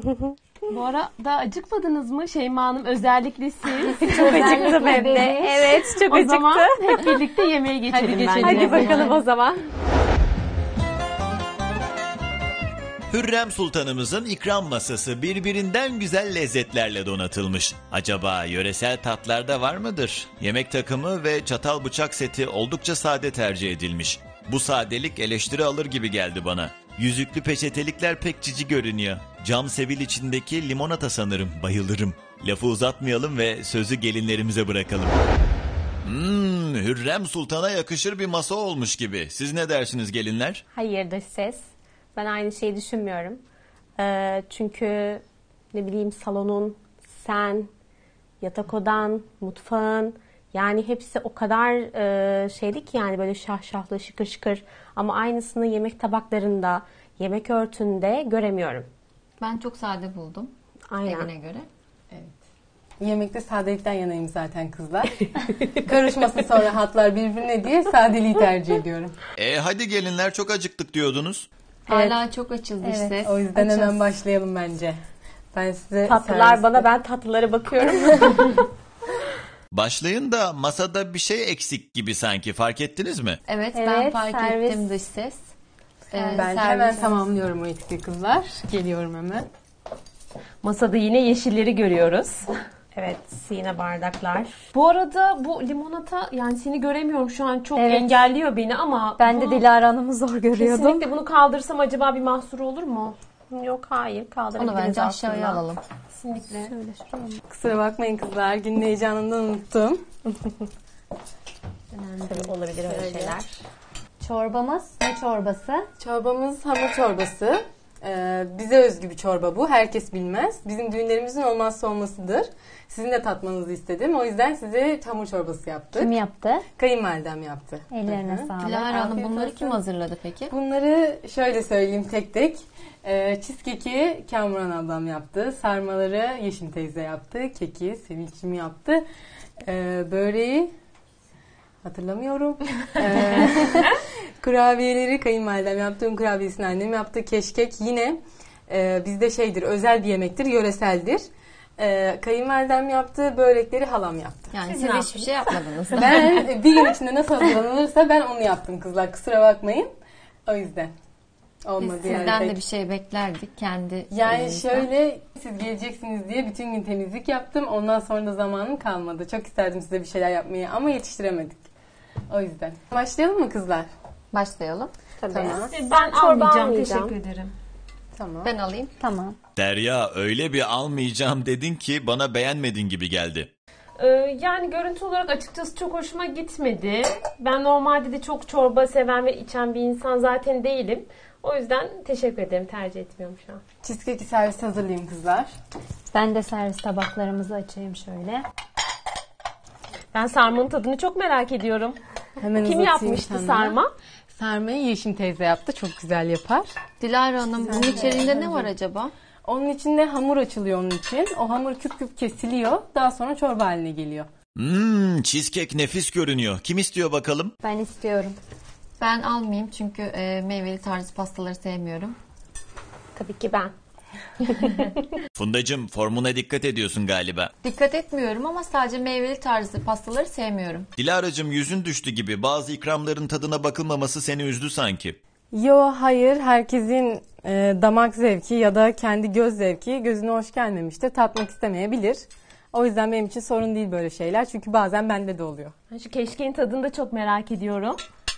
Bu arada acıkmadınız mı Şeyma Hanım? Özellikle siz. Çok acıktım hem de. Evet, çok O acıktı. zaman hep birlikte yemeğe geçelim Hadi geçelim. bence. Hadi bakalım o zaman. Hürrem Sultanımızın ikram masası birbirinden güzel lezzetlerle donatılmış. Acaba yöresel tatlarda var mıdır? Yemek takımı ve çatal bıçak seti oldukça sade tercih edilmiş. Bu sadelik eleştiri alır gibi geldi bana. Yüzüklü peçetelikler pek cici görünüyor. Cam sevil içindeki limonata sanırım, bayılırım. Lafı uzatmayalım ve sözü gelinlerimize bırakalım. Hmm, Hürrem Sultan'a yakışır bir masa olmuş gibi. Siz ne dersiniz gelinler? Hayır dış ses. Ben aynı şeyi düşünmüyorum. Ee, çünkü ne bileyim salonun, sen, yatak odan, mutfağın yani hepsi o kadar e, şeydi ki yani böyle şahşahlı, şıkır şıkır ama aynısını yemek tabaklarında, yemek örtünde göremiyorum. Ben çok sade buldum. Aynen. Evine göre. Yemekte sadelikten yanayım zaten kızlar. Karışmasın sonra hatlar birbirine diye sadeliği tercih ediyorum. E hadi gelinler, çok acıktık diyordunuz. Hala çok açıldı Evet, ses. o yüzden Açız. hemen başlayalım bence. Ben size Tatlılar serviste- bana, ben tatlılara bakıyorum. Başlayın da masada bir şey eksik gibi sanki, fark ettiniz mi? Evet, ben Evet, fark servis. ettim dış ses. Ee, Ben servis- hemen tamamlıyorum o eksiği kızlar. Geliyorum hemen. Masada yine yeşilleri görüyoruz. Evet, yine bardaklar. Bu arada bu limonata yani seni göremiyorum şu an çok Evet. engelliyor beni ama Ben de bunu- Dilara Hanım'ı zor görüyordum. kesinlikle bunu kaldırsam acaba bir mahsuru olur mu? Yok hayır, Onu kaldırabiliriz bence aslında. aşağıya alalım. Kesinlikle. Kusura bakmayın kızlar. Günün heyecanından unuttum. Tabii olabilir öyle şeyler. Çorbamız ne çorbası? Çorbamız hamur çorbası. Ee, bize özgü bir çorba bu. Herkes bilmez. Bizim düğünlerimizin olmazsa olmasıdır. Sizin de tatmanızı istedim. O yüzden size hamur çorbası yaptık. Kim yaptı? Kayınvalidem yaptı. Ellerine Hı hı. sağlık. Dilara Hanım, Afiyet bunları olsun. kim hazırladı peki? Bunları şöyle söyleyeyim tek tek. Ee, cheesecake'i Kamuran ablam yaptı. Sarmaları Yeşim teyze yaptı. Keki Sevilçim yaptı. Ee, böreği hatırlamıyorum. Ee, kurabiyeleri kayınvalidem yaptı. Un kurabiyesini annem yaptı. Keşkek yine e, bizde şeydir, özel bir yemektir, yöreseldir. Ee, kayınvalidem yaptı. Börekleri halam yaptı. Yani Siz siz ne hiçbir şey yapmadınız. Ben bir gün içinde nasıl hazırlanılırsa ben onu yaptım kızlar. Kusura bakmayın. O yüzden. Biz Olmadı yani. sizden pek. de bir şey beklerdik kendi. Yani elinizden. şöyle, siz geleceksiniz diye bütün gün temizlik yaptım. Ondan sonra da zamanım kalmadı. Çok isterdim size bir şeyler yapmayı ama yetiştiremedik. O yüzden. Başlayalım mı kızlar? Başlayalım. Tabii. Tamam. Ben çorba almayacağım, almayacağım. teşekkür ederim. Tamam. Ben alayım. Tamam. Derya, öyle bir almayacağım dedin ki bana beğenmedin gibi geldi. Ee, yani görüntü olarak açıkçası çok hoşuma gitmedi. Ben normalde de çok çorba seven ve içen bir insan zaten değilim. O yüzden teşekkür ederim. Tercih etmiyorum şu an. Cheesecake'i servis hazırlayayım kızlar. Ben de servis tabaklarımızı açayım şöyle. Ben sarmanın tadını çok merak ediyorum. Hemen Kim uzatayım yapmıştı sana. sarma? Sarmayı Yeşim teyze yaptı. Çok güzel yapar. Dilara Hanım, bunun içeriğinde ne var acaba? Onun içinde hamur açılıyor onun için. O hamur küp küp kesiliyor. Daha sonra çorba haline geliyor. Hmm, cheesecake nefis görünüyor. Kim istiyor bakalım? Ben istiyorum. Ben almayayım çünkü e, meyveli tarzı pastaları sevmiyorum. Tabii ki ben. Fundacığım, formuna dikkat ediyorsun galiba. Dikkat etmiyorum ama sadece meyveli tarzı pastaları sevmiyorum. Dilara'cığım, yüzün düştü gibi. Bazı ikramların tadına bakılmaması seni üzdü sanki. Yo, hayır, herkesin e, damak zevki ya da kendi göz zevki gözüne hoş gelmemiştir. Tatmak istemeyebilir. O yüzden benim için sorun değil böyle şeyler. Çünkü bazen bende de oluyor. Ben şu keşkeğin tadını da çok merak ediyorum.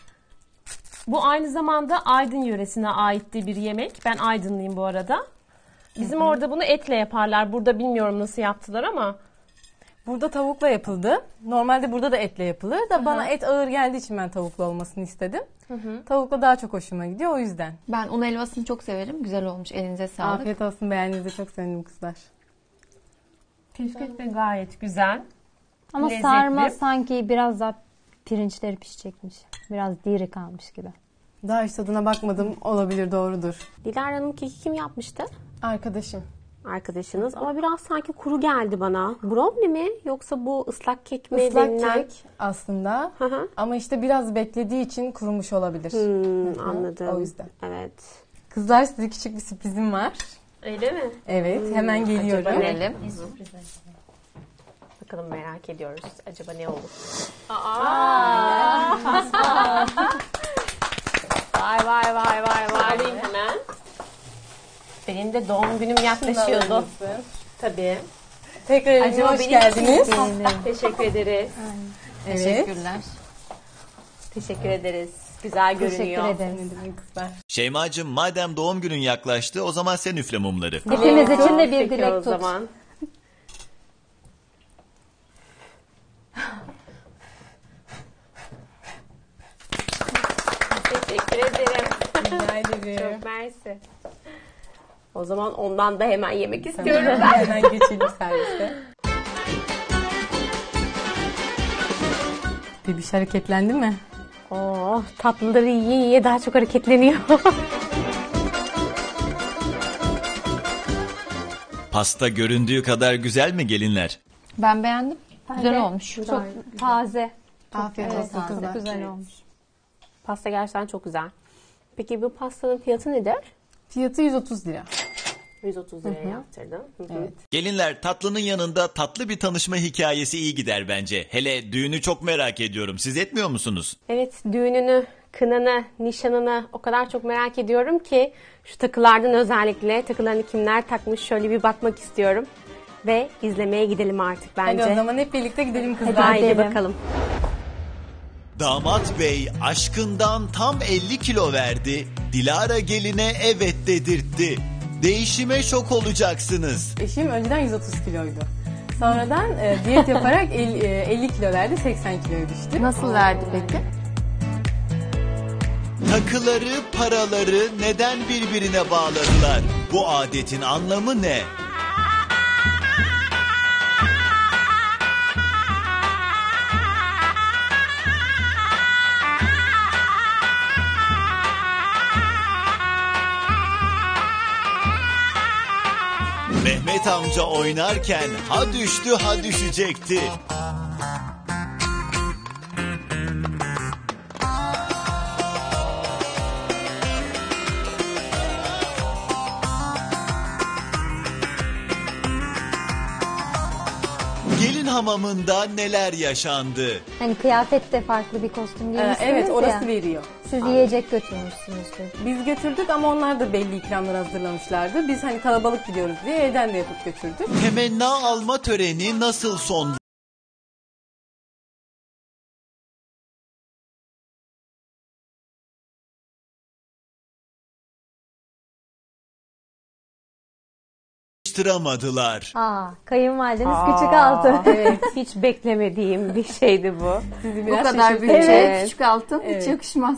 Bu aynı zamanda Aydın yöresine ait bir yemek. Ben Aydınlıyım bu arada. Bizim orada bunu etle yaparlar. Burada bilmiyorum nasıl yaptılar ama. Burada tavukla yapıldı. Normalde burada da etle yapılır da bana et ağır geldiği için ben tavuklu olmasını istedim. Tavukla daha çok hoşuma gidiyor o yüzden. Ben un helvasını çok severim. Güzel olmuş. Elinize sağlık. Afiyet olsun, beğendiğinize çok sevindim kızlar. Keşkek de gayet güzel. Ama Lezzetli. sarma sanki biraz daha pirinçleri pişecekmiş. Biraz diri kalmış gibi. Daha hiç tadına bakmadım, olabilir, doğrudur. Dilara'nın keki kim yapmıştı? Arkadaşım. Arkadaşınız ama biraz sanki kuru geldi bana. Brownie mi yoksa bu ıslak kek mi? Islak denilen? kek aslında Hı hı. ama işte biraz beklediği için kurumuş olabilir. Hmm, Hı hı, anladım. O yüzden. Evet. Kızlar, size küçük bir sürprizim var. Öyle mi? Evet, hemen geliyorum. acaba ne? Görelim. Bakalım, merak ediyoruz. Acaba ne olur? Vay vay vay vay vay. Alayım hemen. Benim de doğum günüm yaklaşıyordu. Tabii. Tekrar evime hoş geldiniz. Teşekkür ederiz. Evet. Teşekkürler. Teşekkür ederiz. Güzel görünüyor. Teşekkür ederiz. Ne demek kızlar? Şeymacığım, madem doğum günün yaklaştı, o zaman sen üfle mumları. Hepimiz için de bir Peki dilek o tut. zaman. ederim. Çok mersi. O zaman ondan da hemen yemek istiyorum ben. Hemen geçelim servise. Bebiş hareketlendi mi? Oh, tatlıları yiye yiye daha çok hareketleniyor. Pasta göründüğü kadar güzel mi gelinler? Ben beğendim. Güzel de olmuş. Çok taze. Afiyet Evet, olsun kızlar. çok güzel olmuş. Pasta gerçekten çok güzel. Peki bu pastanın fiyatı nedir? Fiyatı yüz otuz lira. yüz otuz liraya yaptırdım. Hı hı. Evet. Gelinler, tatlının yanında tatlı bir tanışma hikayesi iyi gider bence. Hele düğünü çok merak ediyorum. Siz etmiyor musunuz? Evet, düğününü, kınanı, nişanını o kadar çok merak ediyorum ki şu takılardan özellikle takılarını kimler takmış şöyle bir bakmak istiyorum. Ve izlemeye gidelim artık bence. Hadi o zaman hep birlikte gidelim kızlar. Haydi bakalım. Damat bey aşkından tam elli kilo verdi. Dilara geline evet dedirtti. Değişime şok olacaksınız. Eşim önceden yüz otuz kiloydu. Sonradan e, diyet yaparak elli, e, elli kilo verdi, seksen kiloya düştü. Nasıl verdi peki? Takıları, paraları neden birbirine bağladılar? Bu adetin anlamı ne? Mehmet amca oynarken ha düştü ha düşecekti. Gelin hamamında neler yaşandı? Hani kıyafette farklı bir kostüm Ee, giymişsiniz evet, ya. orası veriyor. Siz yiyecek götürmüşsünüzdür. Biz götürdük ama onlar da belli ikramlar hazırlamışlardı. Biz hani kalabalık gidiyoruz diye evden de yapıp götürdük. Temenna alma töreni nasıl son? Yaptıramadılar. Aa, kayınvalideniz küçük altı. Evet, hiç beklemediğim bir şeydi bu. Sizi Bu biraz kadar şaşırttı. bütçe, Evet. küçük altın Evet. hiç yakışmaz.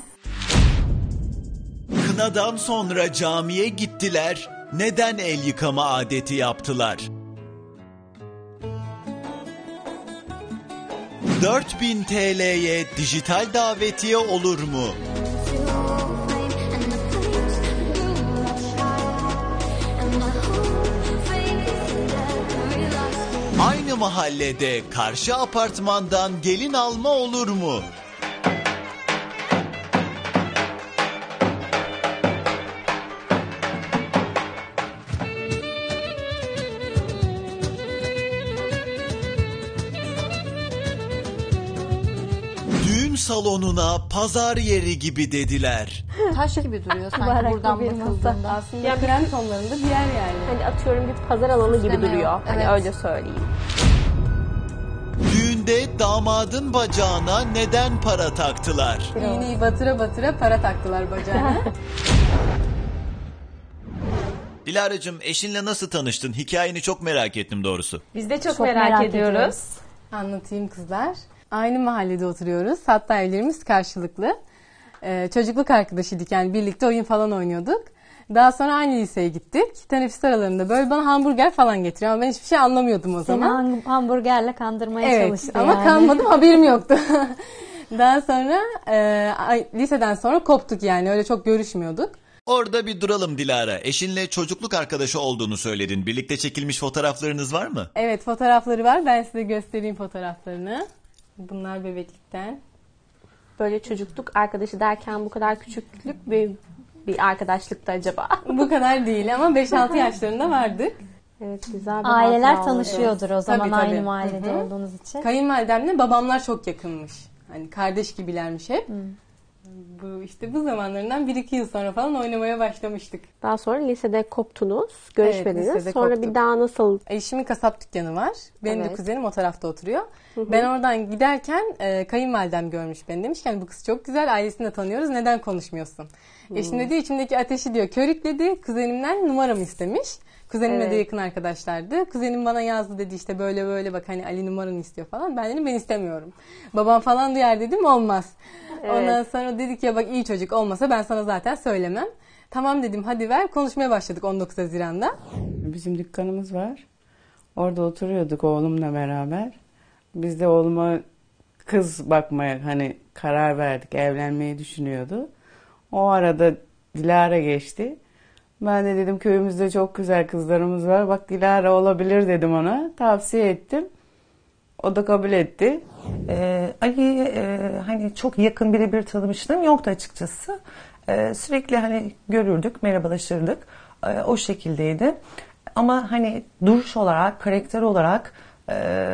Kınadan sonra camiye gittiler. Neden el yıkama adeti yaptılar? dört bin T L'ye dijital davetiye olur mu? Aynı mahallede karşı apartmandan gelin alma olur mu? Düğün salonuna pazar yeri gibi dediler. Taş gibi duruyor sanki Baharatlı buradan bir masa. Aslında bakıldığında. Ya bir- krem tonlarında bir yer yani. Hani atıyorum bir pazar alanı gibi Süsleme duruyor. yok, Hani evet. öyle söyleyeyim. Düğünde damadın bacağına neden para taktılar? İğneyi batıra batıra para taktılar bacağına. Dilara'cığım, eşinle nasıl tanıştın? Hikayeni çok merak ettim doğrusu. Biz de çok, Çok merak, merak ediyoruz. ediyoruz. Anlatayım kızlar. Aynı mahallede oturuyoruz. Hatta evlerimiz karşılıklı. Ee, çocukluk arkadaşıydık, yani birlikte oyun falan oynuyorduk. Daha sonra aynı liseye gittik. Teneffüs aralarında böyle bana hamburger falan getiriyor ama ben hiçbir şey anlamıyordum o Seni zaman. ham- hamburgerle kandırmaya Evet çalıştı ama yani. kanmadım, haberim yoktu. Daha sonra e, ay- liseden sonra koptuk, yani öyle çok görüşmüyorduk. Orada bir duralım Dilara. Eşinle çocukluk arkadaşı olduğunu söyledin. Birlikte çekilmiş fotoğraflarınız var mı? Evet, fotoğrafları var, ben size göstereyim fotoğraflarını. Bunlar bebeklikten. Böyle çocukluk arkadaşı derken bu kadar küçüklük bir, bir arkadaşlıkta acaba? Bu kadar değil ama beş altı yaşlarında vardık. Evet, güzel bir Aileler hatıra oldu. tanışıyordur o zaman Tabii, tabii. aynı mahallede Hı hı. olduğunuz için. Kayınvalidemle babamlar çok yakınmış. Hani kardeş gibilermiş hep. Bu işte bu zamanlarından bir iki yıl sonra falan oynamaya başlamıştık. Daha sonra lisede koptunuz, görüşmediniz. Evet, lisede sonra koptuk. bir daha nasıl? Eşimin kasap dükkanı var. Benim de Evet. kuzenim o tarafta oturuyor. Ben oradan giderken e, kayınvalidem görmüş beni. Demiş ki hani bu kız çok güzel, ailesini de tanıyoruz, neden konuşmuyorsun? Eşim de diyor içimdeki ateşi diyor körükledi. Kuzenimden numaramı istemiş. Kuzenimle Evet. de yakın arkadaşlardı. Kuzenim bana yazdı, dedi işte böyle böyle bak hani Ali numaranı istiyor falan. Ben dedim ben istemiyorum. Babam falan duyar dedim, olmaz. Evet. Ondan sonra dedik ya bak iyi çocuk olmasa ben sana zaten söylemem. Tamam dedim, hadi ver. Konuşmaya başladık on dokuz Haziran'da. Bizim dükkanımız var. Orada oturuyorduk oğlumla beraber. Biz de oğluma kız bakmaya hani karar verdik. Evlenmeyi düşünüyordu. O arada Dilara geçti. Ben de dedim köyümüzde çok güzel kızlarımız var. Bak Dilara olabilir dedim ona. Tavsiye ettim. O da kabul etti. Ee, Ali'yi e, hani çok yakın birebir tanımışlığım yoktu açıkçası. Ee, sürekli hani görürdük, merhabalaşırdık. Ee, o şekildeydi. Ama hani duruş olarak, karakter olarak e,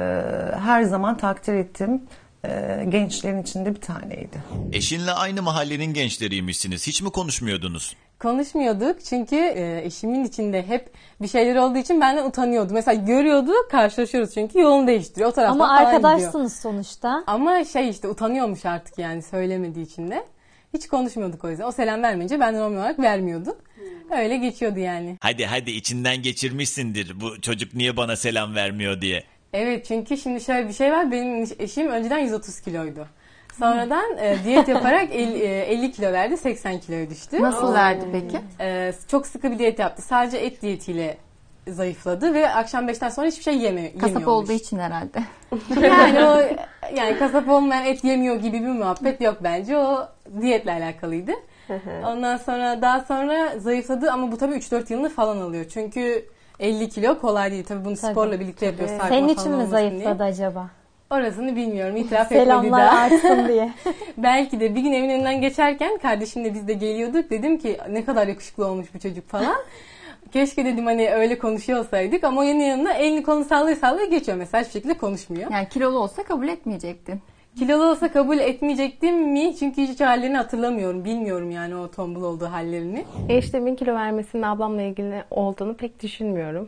her zaman takdir ettim. E, gençlerin içinde bir taneydi. Eşinle aynı mahallenin gençleriymişsiniz. Hiç mi konuşmuyordunuz? Konuşmuyorduk çünkü e, eşimin içinde hep bir şeyler olduğu için benden utanıyordu. Mesela görüyordu, karşılaşıyoruz çünkü yolunu değiştiriyor. O taraftan Ama falan arkadaşsınız gidiyor. sonuçta. Ama şey işte utanıyormuş artık yani söylemediği için de. Hiç konuşmuyorduk o yüzden. O selam vermeyince ben de normal olarak vermiyordum. Öyle geçiyordu yani. Hadi hadi içinden geçirmişsindir bu çocuk niye bana selam vermiyor diye. Evet çünkü şimdi şöyle bir şey var. Benim eşim önceden yüz otuz kiloydu. Sonradan e, diyet yaparak elli, elli kilo verdi, seksen kiloya düştü. Nasıl verdi peki? E, çok sıkı bir diyet yaptı. Sadece et diyetiyle zayıfladı ve akşam beşten sonra hiçbir şey yeme, yemiyormuş. Kasap olduğu için herhalde. Yani o yani kasap olmayan et yemiyor gibi bir muhabbet yok bence. O diyetle alakalıydı. Ondan sonra daha sonra zayıfladı ama bu tabii üç dört yılını falan alıyor. Çünkü elli kilo kolay değil. Tabii bunu Tabii. sporla birlikte yapıyor. Evet. Sarkma Senin falan için mi olmasın zayıfladı diye. acaba? Orasını bilmiyorum. İtiraf etmedi Selamlar daha. artsın diye. Belki de bir gün evin önünden geçerken kardeşimle biz de geliyorduk. Dedim ki ne kadar yakışıklı olmuş bu çocuk falan. Keşke dedim hani öyle konuşuyor olsaydık ama onun yanında elini kolunu sallaya sallaya geçiyor mesela hiçbir şekilde konuşmuyor. Yani kilolu olsa kabul etmeyecektin. Kilolu olsa kabul etmeyecektim mi? Çünkü hiç hallerini hatırlamıyorum. Bilmiyorum yani o tombul olduğu hallerini. Eşimin kilo vermesinin ablamla ilgili olduğunu pek düşünmüyorum.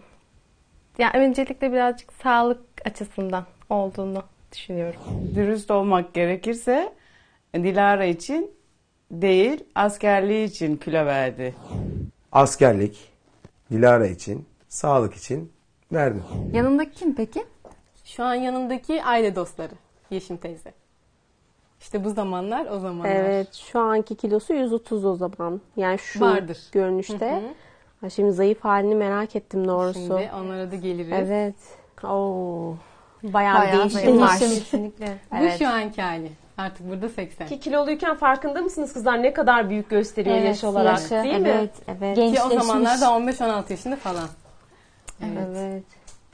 Yani öncelikle birazcık sağlık açısından olduğunu düşünüyorum. Dürüst olmak gerekirse Dilara için değil askerliği için kilo verdi. Askerlik, Dilara için, sağlık için verdim. Yanındaki kim peki? Şu an yanımdaki aile dostları. Yeşim teyze. İşte bu zamanlar o zamanlar. Evet, şu anki kilosu yüz otuz o zaman. Yani şu Vardır. görünüşte. Hı hı. Ha, şimdi zayıf halini merak ettim doğrusu. Şimdi onlara da geliriz. Evet. Oo. Bayağı, Bayağı değişti. zayıf var. Kesinlikle. Bu Evet. şu anki hali. Artık burada seksen. Ki kiloluyken farkında mısınız kızlar ne kadar büyük gösteriyor Evet, yaş olarak yaşı. değil mi? Evet, evet. Ki o Gençleşmiş. zamanlarda on beş on altı yaşında falan. Evet. Evet.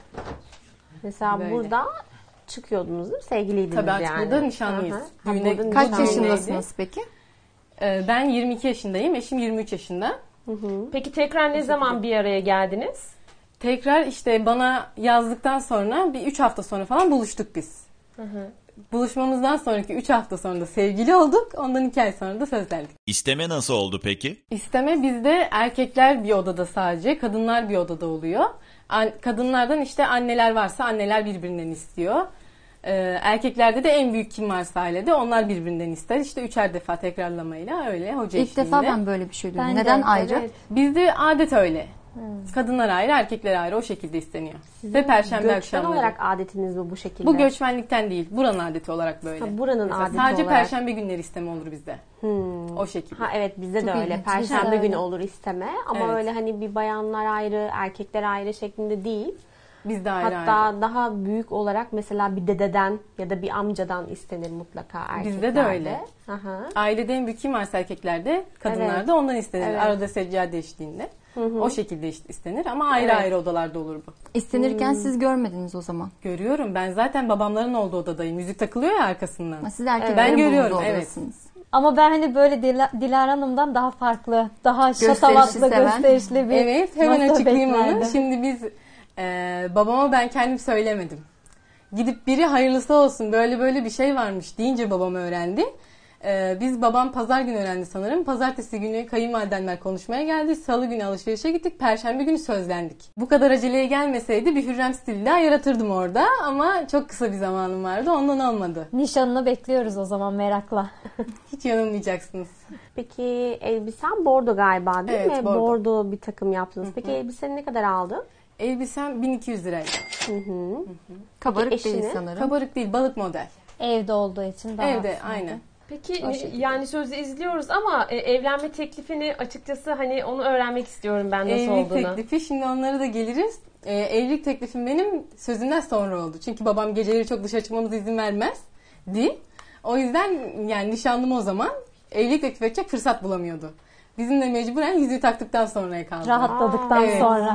Mesela Böyle. burada çıkıyordunuz değil mi? Sevgiliydiniz Tabii artık yani. burada nişanlıyız. Aha. Ha, Düğüne- burada Kaç nişanlıydı. yaşındasınız peki? Ee, ben yirmi iki yaşındayım. Eşim yirmi üç yaşında. Peki tekrar ne zaman bir araya geldiniz? Tekrar işte bana yazdıktan sonra bir üç hafta sonra falan buluştuk biz. Buluşmamızdan sonraki üç hafta sonra da sevgili olduk. Ondan iki ay sonra da sözlendik. İsteme nasıl oldu peki? İsteme bizde erkekler bir odada sadece, kadınlar bir odada oluyor. An- kadınlardan işte anneler varsa anneler birbirinden istiyor. Ee, erkeklerde de en büyük kim varsa ailede onlar birbirinden ister. İşte üçer defa tekrarlamayla öyle hoca İlk eşliğinde. defa ben böyle bir şey duydum. Ben de, Neden ayrı? evet. Bizde adet öyle. Kadınlar ayrı, erkekler ayrı o şekilde isteniyor. Ve perşembe Göçmen akşamları. olarak adetiniz bu bu şekilde. Bu göçmenlikten değil. Buranın adeti olarak böyle. Ha, buranın Mesela adeti sadece olarak. perşembe günleri isteme olur bizde. O şekilde. Ha evet bizde de Çok öyle. ilginç. Perşembe Bizde de günü öyle. olur isteme ama Evet. öyle hani bir bayanlar ayrı, erkekler ayrı şeklinde değil. Bizde ayrı Hatta ayrı. daha büyük olarak mesela bir dededen ya da bir amcadan istenir mutlaka erkeklerde. Bizde de öyle. Aha. Ailede en büyük kim varsa erkeklerde, kadınlarda Evet. ondan istenir. Evet. Arada seccade eşliğinde. O şekilde işte istenir ama ayrı Evet. ayrı odalarda olur bu. İstenirken siz görmediniz o zaman. Görüyorum. Ben zaten babamların olduğu odadayım. Müzik takılıyor ya arkasından. Ha, Siz erkeklerin Ben bulunduğu görüyorum, evet. odadasınız. Ama ben hani böyle Dila- Dilara Hanım'dan daha farklı, daha Gösterişli şatavatlı, seven. gösterişli bir Evet, hemen masa açıklayayım onu. beklerdim. Şimdi biz e, babama ben kendim söylemedim. Gidip biri hayırlısı olsun böyle böyle bir şey varmış deyince babam öğrendi. E, biz babam pazar günü öğrendi sanırım. Pazartesi günü kayınvalidenler konuşmaya geldi. Salı günü alışverişe gittik. Perşembe günü sözlendik. Bu kadar aceleye gelmeseydi bir Hürrem stili daha yaratırdım orada. Ama çok kısa bir zamanım vardı. Ondan olmadı. Nişanını bekliyoruz o zaman merakla. Hiç yanılmayacaksınız. Peki elbisen bordo galiba değil Evet, mi? bordo. Bordo bir takım yaptınız. Peki elbiseni ne kadar aldın? Elbisem bin iki yüz liraydı. Kabarık Peki değil eşini? sanırım. Kabarık değil, balık model. Evde olduğu için daha Evde aslında. aynen. Peki O ne- şekilde. yani sözü izliyoruz ama e, evlenme teklifini açıkçası hani onu öğrenmek istiyorum ben nasıl Evlilik olduğunu. teklifi, şimdi onlara da geliriz. Ee, evlilik teklifim benim sözümden sonra oldu. Çünkü babam geceleri çok dışarı çıkmamıza izin vermez. Değil. O yüzden yani nişanlım o zaman evlilik teklif edecek fırsat bulamıyordu. Bizim de mecburen yüzüğü taktıktan sonraya kaldı. Rahatladıktan Evet. sonra.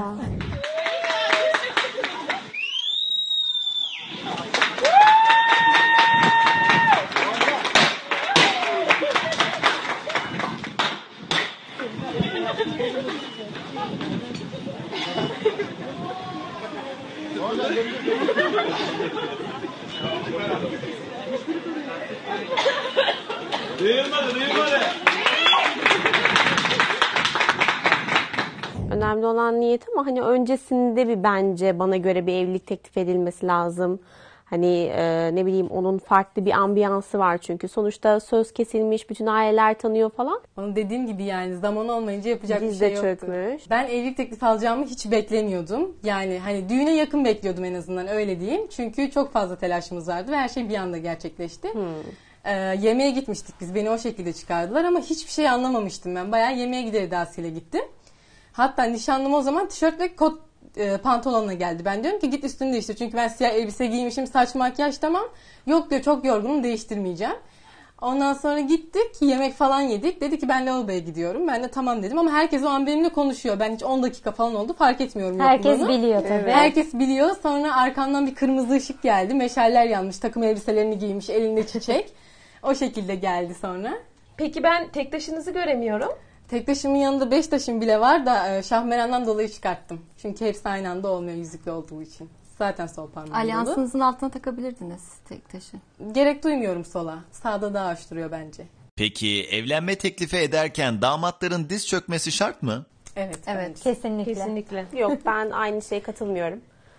Önemli olan niyet ama hani öncesinde bir bence bana göre bir evlilik teklif edilmesi lazım. Hani e, ne bileyim onun farklı bir ambiyansı var çünkü. Sonuçta söz kesilmiş, bütün aileler tanıyor falan. Onu dediğim gibi yani zaman olmayınca yapacak Diz bir de şey yoktu. çökmüş. Ben evlilik teklifi alacağımı hiç beklemiyordum. Yani hani düğüne yakın bekliyordum en azından öyle diyeyim. Çünkü çok fazla telaşımız vardı ve her şey bir anda gerçekleşti. Ee, yemeğe gitmiştik biz. Beni o şekilde çıkardılar ama hiçbir şey anlamamıştım ben. Bayağı yemeğe gider edasıyla gittim. Hatta nişanlım o zaman tişört ve kot e, pantolonla geldi. Ben diyorum ki git üstünü değiştir. Çünkü ben siyah elbise giymişim, saç makyaj tamam. Yok diyor çok yorgunum, değiştirmeyeceğim. Ondan sonra gittik, yemek falan yedik. Dedi ki ben lavaboya gidiyorum. Ben de tamam dedim ama herkes o an benimle konuşuyor. Ben hiç on dakika falan oldu fark etmiyorum Herkes yokluğunu. biliyor tabii. Evet. Herkes biliyor. Sonra arkamdan bir kırmızı ışık geldi. Meşaller yanmış. Takım elbiselerini giymiş. Elinde çiçek. O şekilde geldi sonra. Peki ben tek taşınızı göremiyorum. Tek taşımın yanında beş taşım bile var da e, şahmerandan dolayı çıkarttım. Çünkü hepsi aynı anda olmuyor yüzüklü olduğu için. Zaten sol parmağım dolu. Alyansınızın altına takabilirdiniz tek taşı. Gerek duymuyorum sola. Sağda daha hoş duruyor bence. Peki evlenme teklifi ederken damatların diz çökmesi şart mı? Evet. Evet. Kesinlikle. Kesinlikle. Yok ben aynı şeye katılmıyorum.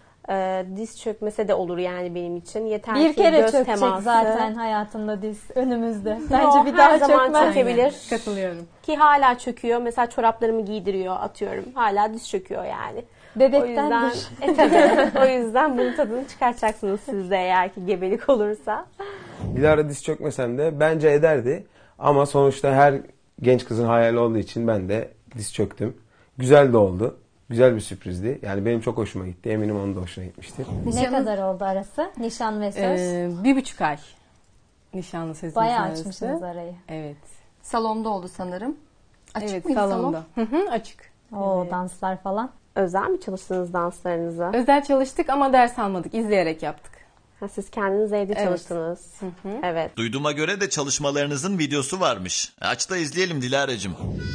Ee, diz çökmese de olur yani benim için. Yeter Bir ki kere göz çökecek teması. zaten hayatında diz önümüzde. Yo, Bence bir her daha zaman çökmez. çökebilir. Katılıyorum. Ki hala çöküyor. Mesela çoraplarımı giydiriyor atıyorum. Hala diz çöküyor yani. O yüzden, Bebektendir. e, tabii. O yüzden bunun tadını çıkartacaksınız siz de eğer ki gebelik olursa. Dilara diz çökmesem de bence ederdi. Ama sonuçta her genç kızın hayali olduğu için ben de diz çöktüm. Güzel de oldu. Güzel bir sürprizdi. Yani benim çok hoşuma gitti. Eminim onun da hoşuna gitmiştir. Ne kadar oldu arası? Nişan ve söz. Ee, bir buçuk ay. Nişanlı sözümüz Bayağı arası. açmışsınız arayı. Evet. Salonda oldu sanırım. Açık evet mıydı salonda. Hı hı, açık. Oo, danslar falan. Özel mi çalıştınız danslarınızı? Özel çalıştık ama ders almadık. İzleyerek yaptık. Ha, siz kendiniz evde Evet. çalıştınız. Evet. Duyduğuma göre de çalışmalarınızın videosu varmış. Aç da izleyelim Dilara'cığım.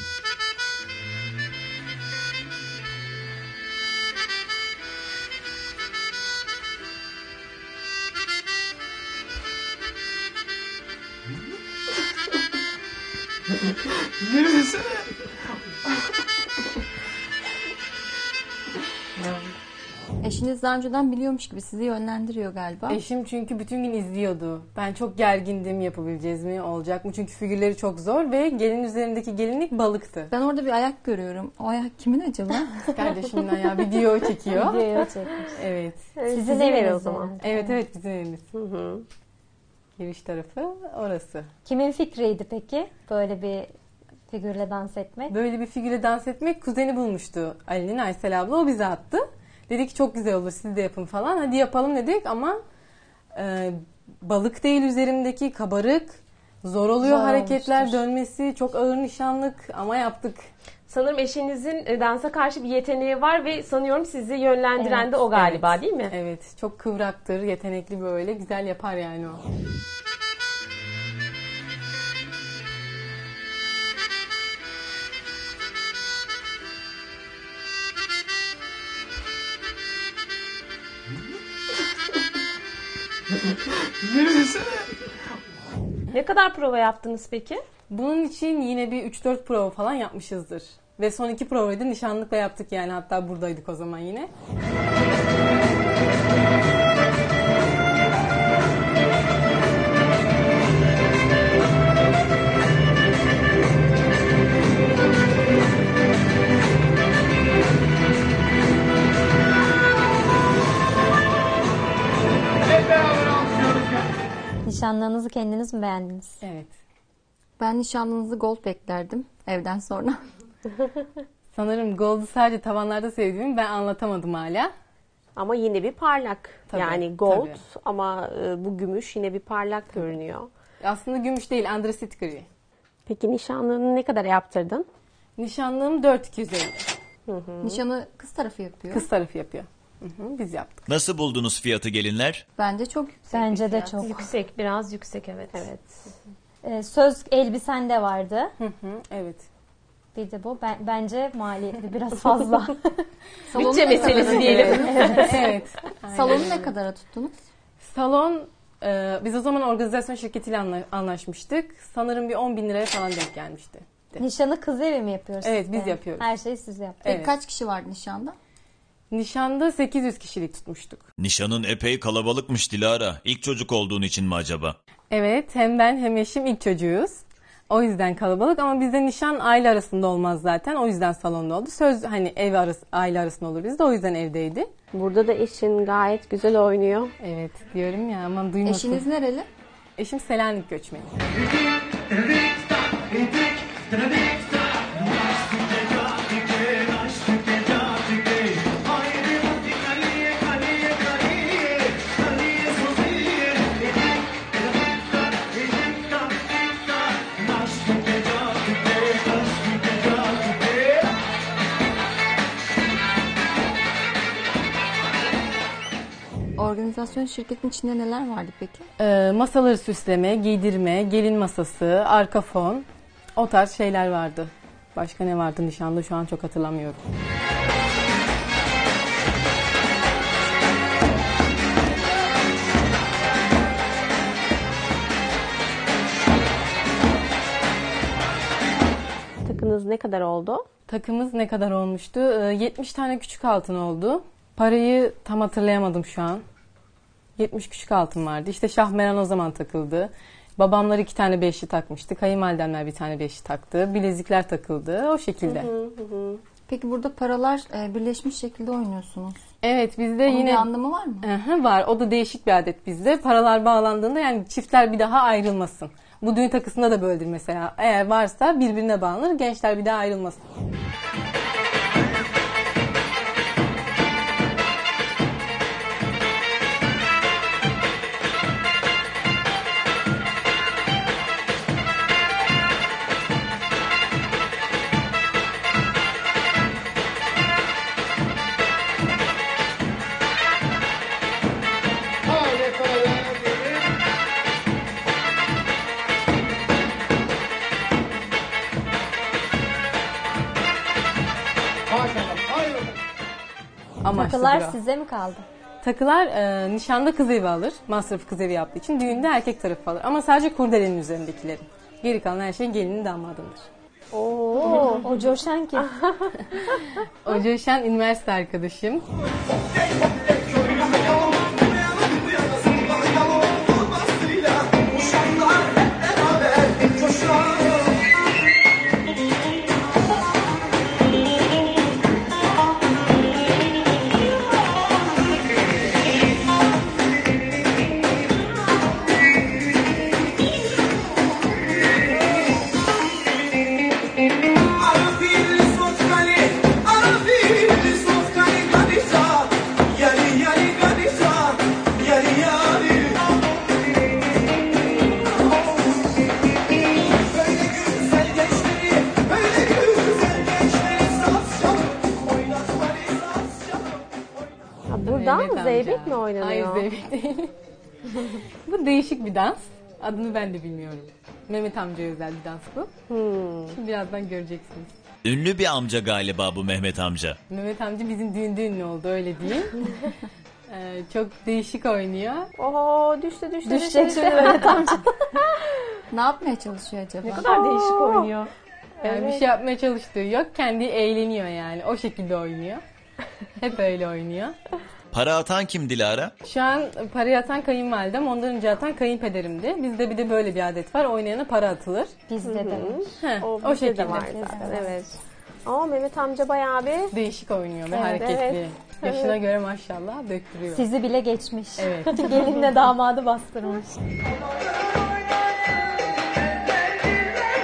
Eşiniz daha önceden biliyormuş gibi sizi yönlendiriyor galiba. Eşim çünkü bütün gün izliyordu. Ben çok gergindim, yapabileceğiz mi, olacak mı? Çünkü figürleri çok zor ve gelin üzerindeki gelinlik balıktı. Ben orada bir ayak görüyorum. O ayak kimin acaba? Kardeşimin ayağı video çekiyor. Videoya çekmiş. Evet. Evet, Sizin evi eviniz o zaman. yani. Evet evet bizim evimiz. Giriş tarafı orası. Kimin fikriydi peki? Böyle bir figürle dans etmek. Böyle bir figüre dans etmek kuzeni bulmuştu Ali'nin, Aysel abla. O bize attı. Dedi ki çok güzel olur siz de yapın falan. Hadi yapalım dedik ama e, balık değil üzerimdeki, kabarık. Zor oluyor Zor hareketler, olmuştur. dönmesi. Çok ağır nişanlık ama yaptık. Sanırım eşinizin e, dansa karşı bir yeteneği var ve sanıyorum sizi yönlendiren Evet, de o galiba Evet. değil mi? Evet. Çok kıvraktır, yetenekli böyle. Güzel yapar yani o. Ne kadar prova yaptınız peki? Bunun için yine bir üç dört prova falan yapmışızdır. Ve son iki provayı da nişanlıkla yaptık yani. Hatta buradaydık o zaman yine. Nişanlığınızı kendiniz mi beğendiniz? Evet. Ben nişanlınızı gold beklerdim evden sonra. Sanırım gold'u sadece tavanlarda sevdiğimi ben anlatamadım hala. Ama yine bir parlak. Tabii, yani gold tabii. ama e, bu gümüş yine bir parlak görünüyor. Aslında gümüş değil, andrasit gri. Peki nişanlını ne kadar yaptırdın? Nişanlığım dört bin iki yüz elli. Nişanı kız tarafı yapıyor. Kız tarafı yapıyor. Hı hı, biz yaptık. Nasıl buldunuz fiyatı gelinler? Bence çok yüksek. Bence bir de fiyat. çok. Yüksek, biraz yüksek evet. Evet. Ee, söz elbisen de vardı. Hı hı, evet. Bir de bu. Ben, bence maliyetli biraz fazla. Salonu Bütçe ne kadara- meselesi diyelim. Evet. Salonu ne kadara tuttunuz? Salon, e, biz o zaman organizasyon şirketiyle anla- anlaşmıştık. Sanırım bir on bin liraya falan denk gelmişti. Nişanı kız evi mi yapıyoruz? Evet, siz biz de? yapıyoruz. Her şeyi siz yaptınız. Peki Evet. kaç kişi vardı nişanda? Nişanda sekiz yüz kişilik tutmuştuk. Nişanın epey kalabalıkmış Dilara. İlk çocuk olduğun için mi acaba? Evet, hem ben hem eşim ilk çocuğuyuz. O yüzden kalabalık ama bizde nişan aile arasında olmaz zaten. O yüzden salonda oldu. Söz hani ev arası, aile arasında olur bizde. O yüzden evdeydi. Burada da eşin gayet güzel oynuyor. Evet, diyorum ya aman duymasın. Eşiniz nereli? Eşim Selanik göçmeni. Organizasyon şirketinin içinde neler vardı peki? Ee, masaları süsleme, giydirme, gelin masası, arka fon. O tarz şeyler vardı. Başka ne vardı nişanda şu an çok hatırlamıyorum. Takınız ne kadar oldu? Takımız ne kadar olmuştu? Ee, yetmiş tane küçük altın oldu. Parayı tam hatırlayamadım şu an. yetmiş küçük altın vardı. İşte Şahmeran o zaman takıldı. Babamlar iki tane beşli takmıştı. Kayınvalidemler bir tane beşli taktı. Bilezikler takıldı. O şekilde. Peki burada paralar e, birleşmiş şekilde oynuyorsunuz. Evet bizde Onun yine... bir anlamı var mı? Aha, var. O da değişik bir adet bizde. Paralar bağlandığında yani çiftler bir daha ayrılmasın. Bu düğün takısında da böyledir mesela. Eğer varsa birbirine bağlanır. Gençler bir daha ayrılmasın. Amaçlıdır Takılar o. size mi kaldı? Takılar e, nişanda kız evi alır. Masrafı kız evi yaptığı için. Düğünde erkek tarafı alır. Ama sadece kurdelenin üzerindekilerin. Geri kalan her şey gelinin damadındır. Oo, o coşan kim? O Coşan üniversite arkadaşım. Ha, burada Mehmet mı amca. zeybek mi oynanıyor? Hayır zeybek değil. Bu değişik bir dans. Adını ben de bilmiyorum. Mehmet amcaya özel bir dans bu. Şimdi birazdan göreceksiniz. Ünlü bir amca galiba bu Mehmet amca. Mehmet amca bizim düğünde ünlü oldu öyle diyeyim. Ee, çok değişik oynuyor. Oho düştü düştü Düşecek düştü. şimdi Mehmet amca. Ne yapmaya çalışıyor acaba? Ne kadar değişik oynuyor. Yani bir şey yapmaya çalıştığı yok. Kendi eğleniyor yani. O şekilde oynuyor. Hep öyle oynuyor. Para atan kim Dilara? Şu an parayı atan kayınvalidem, ondan önce atan kayınpederimdi. Bizde bir de böyle bir adet var. Oynayana para atılır. Bizde de var. Heh, O, o, bizde şekilde. de var zaten evet. Ama Mehmet amca bayağı bir Değişik oynuyor ve Evet, hareketli. evet. Yaşına göre maşallah döktürüyor. Sizi bile geçmiş. Evet. Gelinle damadı bastırmış.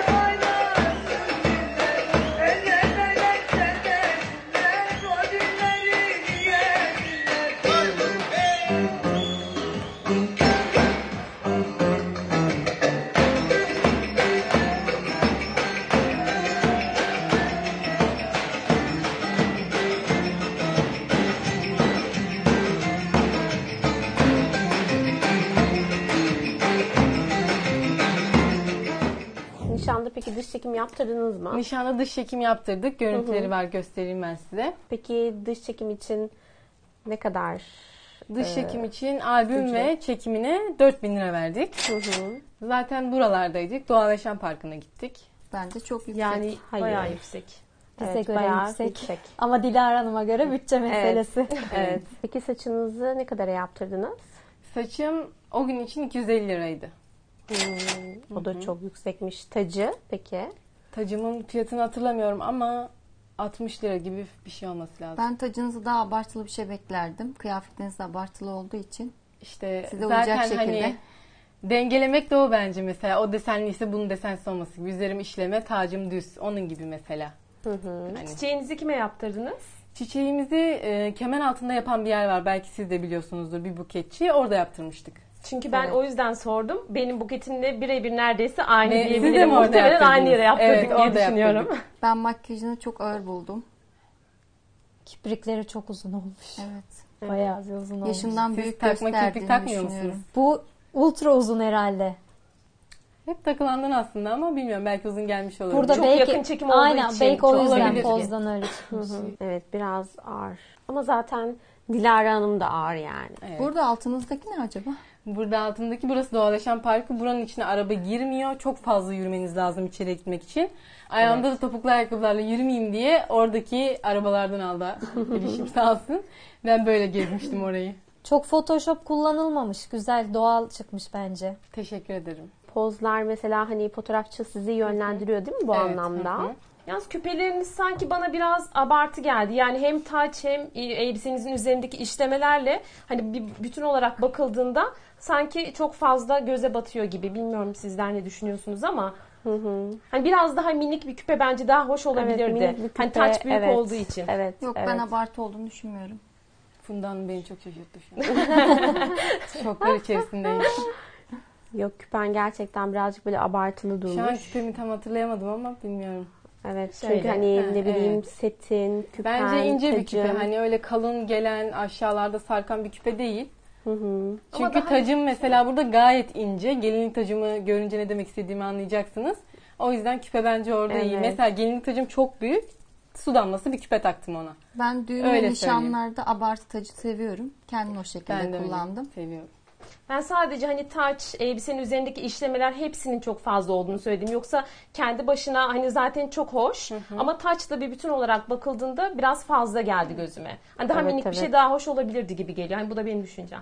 peki dış çekim yaptırdınız mı? Nişanda dış çekim yaptırdık. Görüntüleri Hı hı. var, göstereyim ben size. Peki dış çekim için ne kadar? Dış e, çekim için albüm ücret? ve çekimine dört bin lira verdik. Hı hı. Zaten buralardaydık. Doğal Yaşam Parkı'na gittik. Bence çok yüksek. Yani Hayır. bayağı yüksek. Bize Evet, göre bayağı yüksek. yüksek. Ama Dilara Hanım'a göre bütçe meselesi. Evet. Peki saçınızı ne kadara yaptırdınız? Saçım o gün için iki yüz elli liraydı. Hmm, o da çok yüksekmiş. Tacı peki? Tacımın fiyatını hatırlamıyorum ama altmış lira gibi bir şey olması lazım. Ben tacınızı daha abartılı bir şey beklerdim. Kıyafetiniz de abartılı olduğu için. İşte Size uyacak zaten şekilde. hani dengelemek de o bence mesela. O desenliyse bunun desensiz olması gibi. Üzerim işleme, tacım düz. Onun gibi mesela. Hı hı. Hani Çiçeğinizi kime yaptırdınız? çiçeğimizi e, kemer altında yapan bir yer var. Belki siz de biliyorsunuzdur, bir buketçi. Orada yaptırmıştık. Çünkü ben Evet. o yüzden sordum. Benim buketimle birebir neredeyse aynı Ne- siz de diyebilirim. mi orada Muhtemelen yaptırdınız? aynı yere yaptırdık Evet, diye orada düşünüyorum. yaptırdık. Ben makyajını çok ağır buldum. Kiprikleri çok uzun olmuş. Evet. Bayağı bir uzun olmuş. Yaşından Siz büyük takma gösterdiğini kirpik takmıyor düşünüyorum. musunuz? Bu ultra uzun herhalde. Hep takılandın aslında ama bilmiyorum. Belki uzun gelmiş olabilir. Burada Çok belki, yakın çekim olduğu aynen, için belki o çok yüzden olabilir. pozdan öyle Hı çıkmış. hı. Evet biraz ağır. Ama zaten Dilara Hanım da ağır yani. Evet. Burada altınızdaki ne acaba? Burada altındaki burası Doğal Yaşam Parkı. Buranın içine araba girmiyor. Çok fazla yürümeniz lazım içeri gitmek için. Ayağımda da topuklu ayakkabılarla yürümeyeyim diye oradaki arabalardan aldı. Bilişim sağ olsun. Ben böyle gezmiştim orayı. Çok Photoshop kullanılmamış. Güzel, doğal çıkmış bence. Teşekkür ederim. Pozlar mesela hani fotoğrafçı sizi yönlendiriyor değil mi bu Evet, anlamda? hı hı. Yalnız küpeleriniz sanki bana biraz abartı geldi. Yani hem taç hem elbisenizin üzerindeki işlemelerle hani bir bütün olarak bakıldığında sanki çok fazla göze batıyor gibi. Bilmiyorum sizler ne düşünüyorsunuz ama Hı hı. hani biraz daha minik bir küpe bence daha hoş olabilirdi. minik bir küpe, hani taç büyük evet. olduğu için. Evet. Yok evet. ben abartı olduğunu düşünmüyorum. Funda Hanım beni çok şaşırttı şu an. Şoklar içerisindeyim. Yok küpen gerçekten birazcık böyle abartılı durmuş. Şu an küpemi tam hatırlayamadım ama bilmiyorum. Evet Şöyle. çünkü hani Ha, ne bileyim evet. setin, küpen, Bence ince bir küpe. tacın. Hani öyle kalın gelen aşağılarda sarkan bir küpe değil. Hı hı. Ama Çünkü daha- tacım mesela burada gayet ince. Gelinlik tacımı görünce ne demek istediğimi anlayacaksınız. O yüzden küpe bence orada iyi. Evet. Mesela gelinlik tacım çok büyük. Su damlası bir küpe taktım ona. Ben düğün Öyle ve nişanlarda abartı tacı seviyorum. Kendim o şekilde Ben de kullandım. öyle seviyorum. Ben sadece hani taç, elbisenin üzerindeki işlemeler hepsinin çok fazla olduğunu söyledim. Yoksa kendi başına hani zaten çok hoş ama taç da bir bütün olarak bakıldığında biraz fazla geldi gözüme. Hani daha Evet, minik bir evet. şey daha hoş olabilirdi gibi geliyor. Hani bu da benim düşüncem.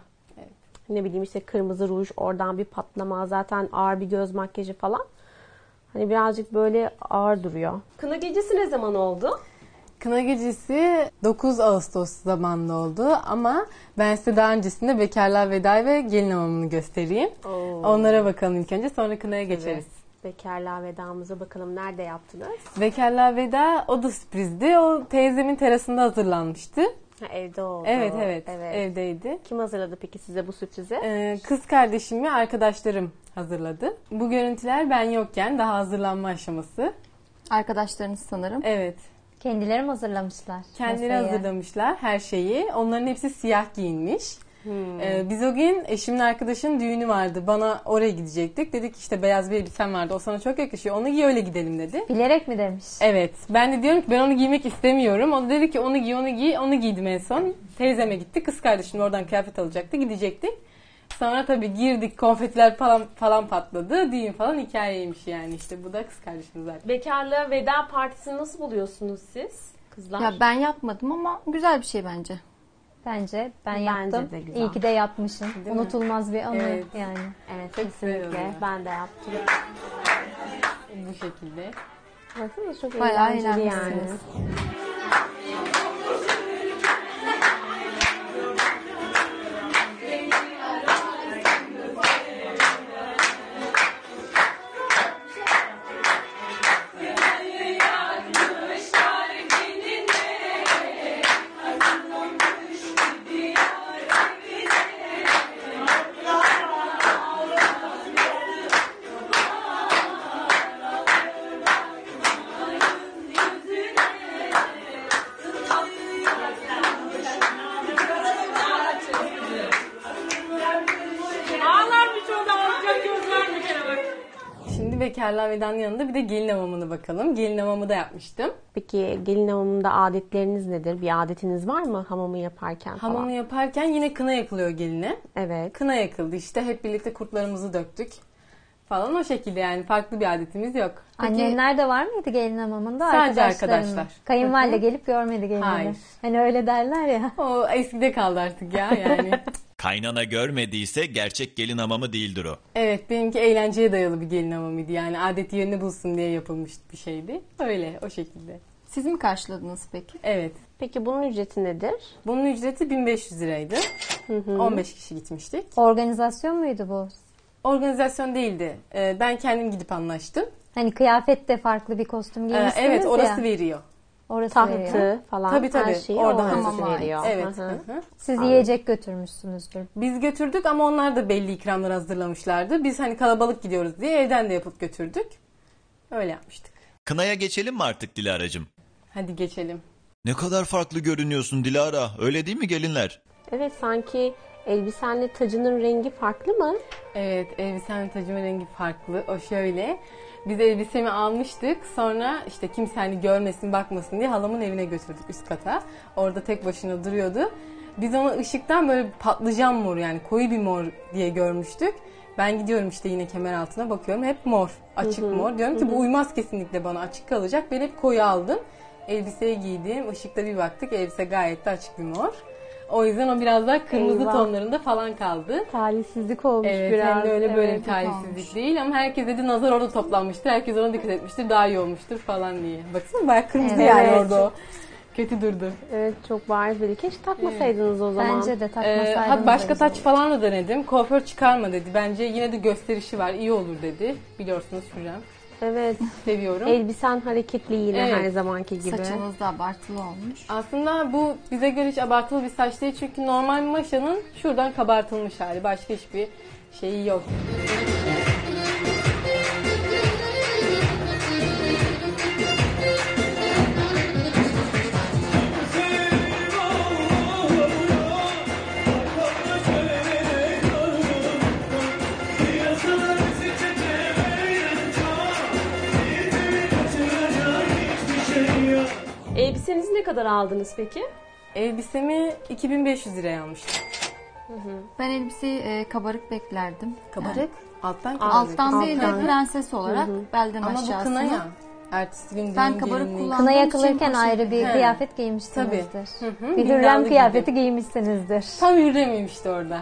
Ne bileyim işte kırmızı ruj, oradan bir patlama, zaten ağır bir göz makyajı falan. Hani birazcık böyle ağır duruyor. Kına gecesi ne zaman oldu? Kına gecesi dokuz Ağustos zamanında oldu ama ben size daha öncesinde bekarlığa veda ve gelin hamamını göstereyim. Oo. Onlara bakalım ilk önce, sonra kınaya geçeriz. Bekarlığa vedamıza bakalım nerede yaptınız? Bekarlığa veda o da sürprizdi. O teyzemin terasında hazırlanmıştı. Ha, evde oldu. Evet, evet evdeydi. Kim hazırladı peki size bu sürprizi? Ee, kız kardeşim ve arkadaşlarım hazırladı. Bu görüntüler ben yokken daha hazırlanma aşaması. Arkadaşlarınız sanırım. Evet. Kendileri mi hazırlamışlar? Kendileri masayı? hazırlamışlar her şeyi. Onların hepsi siyah giyinmiş. Hmm. Ee, biz o gün eşimin arkadaşının düğünü vardı. Bana oraya gidecektik. Dedik işte beyaz bir elbisem vardı. O sana çok yakışıyor. Onu giy öyle gidelim dedi. Bilerek mi demiş? Evet. Ben de diyorum ki ben onu giymek istemiyorum. O da dedi ki onu giy onu giy. Onu giydim en son. Teyzeme gitti. Kız kardeşim oradan kıyafet alacaktı. Gidecektik. Sonra tabii girdik. Konfetiler falan falan patladı. Düğün falan hikayeymiş yani. İşte bu da kız kardeşim zaten. Bekarlığa veda partisini nasıl buluyorsunuz siz kızlar? Ya ben yapmadım ama güzel bir şey bence. Bence ben Bence yaptım. de güzel. İyi ki de yapmışım. mi? Unutulmaz bir anı Evet. yani. Evet Çok güzel oluyor. kesinlikle. Ben de yaptım. Bu şekilde. Bakın çok Bayağı eğlenceli yani. eğlenmişsiniz. bekarlığa vedanın yanında bir de gelin hamamına bakalım. Gelin hamamı da yapmıştım. Peki gelin hamamında adetleriniz nedir? Bir adetiniz var mı hamamı yaparken falan? Hamamı yaparken yine kına yakılıyor geline. Evet. Kına yakıldı işte, hep birlikte kurtlarımızı döktük falan, o şekilde yani, farklı bir adetimiz yok. Annenler de var mıydı gelin hamamında? Sadece Arkadaşların mı? arkadaşlar. Kayınvalide Hı hı. gelip görmedi gelinleri. Hayır. Hani öyle derler ya. O eskide kaldı artık ya yani. Kaynana görmediyse gerçek gelin hamamı değildir o. Evet, benimki eğlenceye dayalı bir gelin hamamıydı yani, adeti yerini bulsun diye yapılmış bir şeydi. Öyle, o şekilde. Siz mi karşıladınız peki? Evet. Peki bunun ücreti nedir? Bunun ücreti bin beş yüz liraydı. on beş kişi gitmiştik. Organizasyon muydu bu? Organizasyon değildi. Ee, Ben kendim gidip anlaştım. Hani kıyafette farklı bir kostüm Ee, giymişsiniz Evet, orası ya. veriyor. Orası veriyor. Tahtı falan Tabii tabii. her şeyi Oradan orası hamama ait. veriyor. Evet. Hı hı. Hı hı. Siz yiyecek götürmüşsünüzdür. Biz götürdük ama onlar da belli ikramlar hazırlamışlardı. Biz hani kalabalık gidiyoruz diye evden de yapıp götürdük. Öyle yapmıştık. Kınaya geçelim mi artık Dilara'cığım? Hadi geçelim. Ne kadar farklı görünüyorsun Dilara. Öyle değil mi gelinler? Evet, sanki elbisenle tacının rengi farklı mı? Evet, elbisenin tacımın rengi farklı. O şöyle. Biz elbisemi almıştık. Sonra işte kimse hani görmesin, bakmasın diye halamın evine götürdük, üst kata. Orada tek başına duruyordu. Biz onu ışıktan böyle patlıcan mor, yani koyu bir mor diye görmüştük. Ben gidiyorum işte yine kemer altına bakıyorum. Hep mor. Açık Hı hı. mor. Diyorum Hı ki hı. bu uymaz kesinlikle bana. Açık kalacak. Ben hep koyu aldım. Elbiseyi giydim. Işıkta bir baktık. Elbise gayet de açık bir mor. O yüzden o biraz daha kırmızı Eyvah. tonlarında falan kaldı. Talihsizlik olmuş Evet, biraz. hem de öyle böyle Evet. bir talihsizlik değil ama herkes dedi nazar orada toplanmıştır. Herkes ona dikkat etmiştir. Daha iyi olmuştur falan diye. Baksana bayağı kırmızı Evet. yani orada o. Kötü durdu. Evet, çok bariz bir keşke takmasaydınız o zaman. Bence de Ee, takmasaydınız. ha, başka da güzel. taç falan da denedim. Kuaför çıkarma dedi. Bence yine de gösterişi var. İyi olur dedi. Biliyorsunuz Hürrem. Evet. Seviyorum. Elbisen hareketli yine Evet. her zamanki gibi. Saçınız da abartılı olmuş. Aslında bu bize göre hiç abartılı bir saç değil. Çünkü normal maşanın şuradan kabartılmış hali. Başka hiçbir şeyi yok. Elbisenizi ne kadar aldınız peki? Elbisemi iki bin beş yüz liraya almıştım. Ben elbiseyi e, kabarık beklerdim. Kabarık? Yani Alttan kabarık. alttan değil de Alttan. prenses olarak belden Ama bu aşağısını. kına ya. Ertesi gün Ben düğün kabarık gelinliği. kullandım. Kına Anlam yakılırken için ayrı bir He. kıyafet giymişsinizdir. Tabii. Hı hı, Bir binalı hürrem gibi. kıyafeti giymişsinizdir. Tam Hürrem'im işte orada.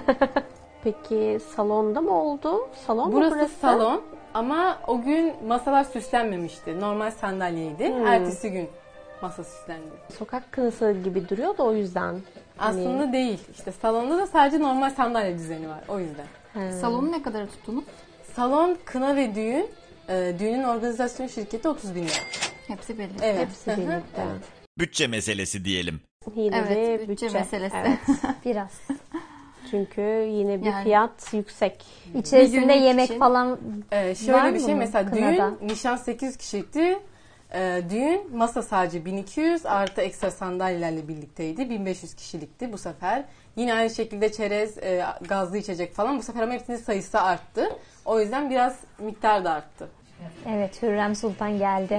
Peki salonda mı oldu? Salon mu Burası, burası? salon ama o gün masalar süslenmemişti. Normal sandalyeydi. Hmm. Ertesi gün masa süslendi. Sokak kınası gibi duruyor da o yüzden. Aslında Hani- değil. İşte salonda da sadece normal sandalye düzeni var. O yüzden. He. Salonu ne kadar tuttunuz? Salon, kına ve düğün. E, düğünün organizasyon şirketi otuz bin lira. Hepsi belli. Evet. Hepsi Hı hı. birlikte. Bütçe meselesi diyelim. Hileli Evet, bütçe bütçe, meselesi. Evet. Biraz. Çünkü yine bir Yani. fiyat yüksek. İçerisinde günlük yemek için- falan Ee, şöyle Var bir mı şey bu mesela kınada? düğün nişan sekiz yüz kişilikti. Ee, düğün masa sadece bin iki yüz artı ekstra sandalyelerle birlikteydi. bin beş yüz kişilikti bu sefer. Yine aynı şekilde çerez, e, gazlı içecek falan bu sefer ama hepsinin sayısı arttı. O yüzden biraz miktar da arttı. Evet, Hürrem Sultan geldi.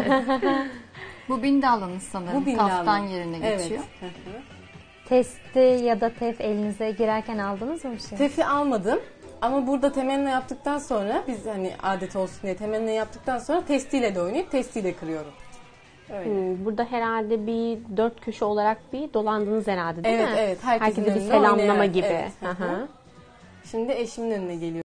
Bu bindallınız sanırım. Bu bindallı. Kaftan yerine geçiyor. Evet. Hı hı. Testi ya da tef elinize girerken aldınız mı bir şey? Tefi almadım. Ama burada temenni yaptıktan sonra biz hani adet olsun diye temenni yaptıktan sonra testiyle de oynayıp testiyle kırıyorum. Öyle. Hmm, burada herhalde bir dört köşe olarak bir dolandınız herhalde değil Evet mi? evet. Herkesin Herkese bir önüne selamlama oynayarak. gibi. Evet. Hı hı. Şimdi eşimin önüne geliyor.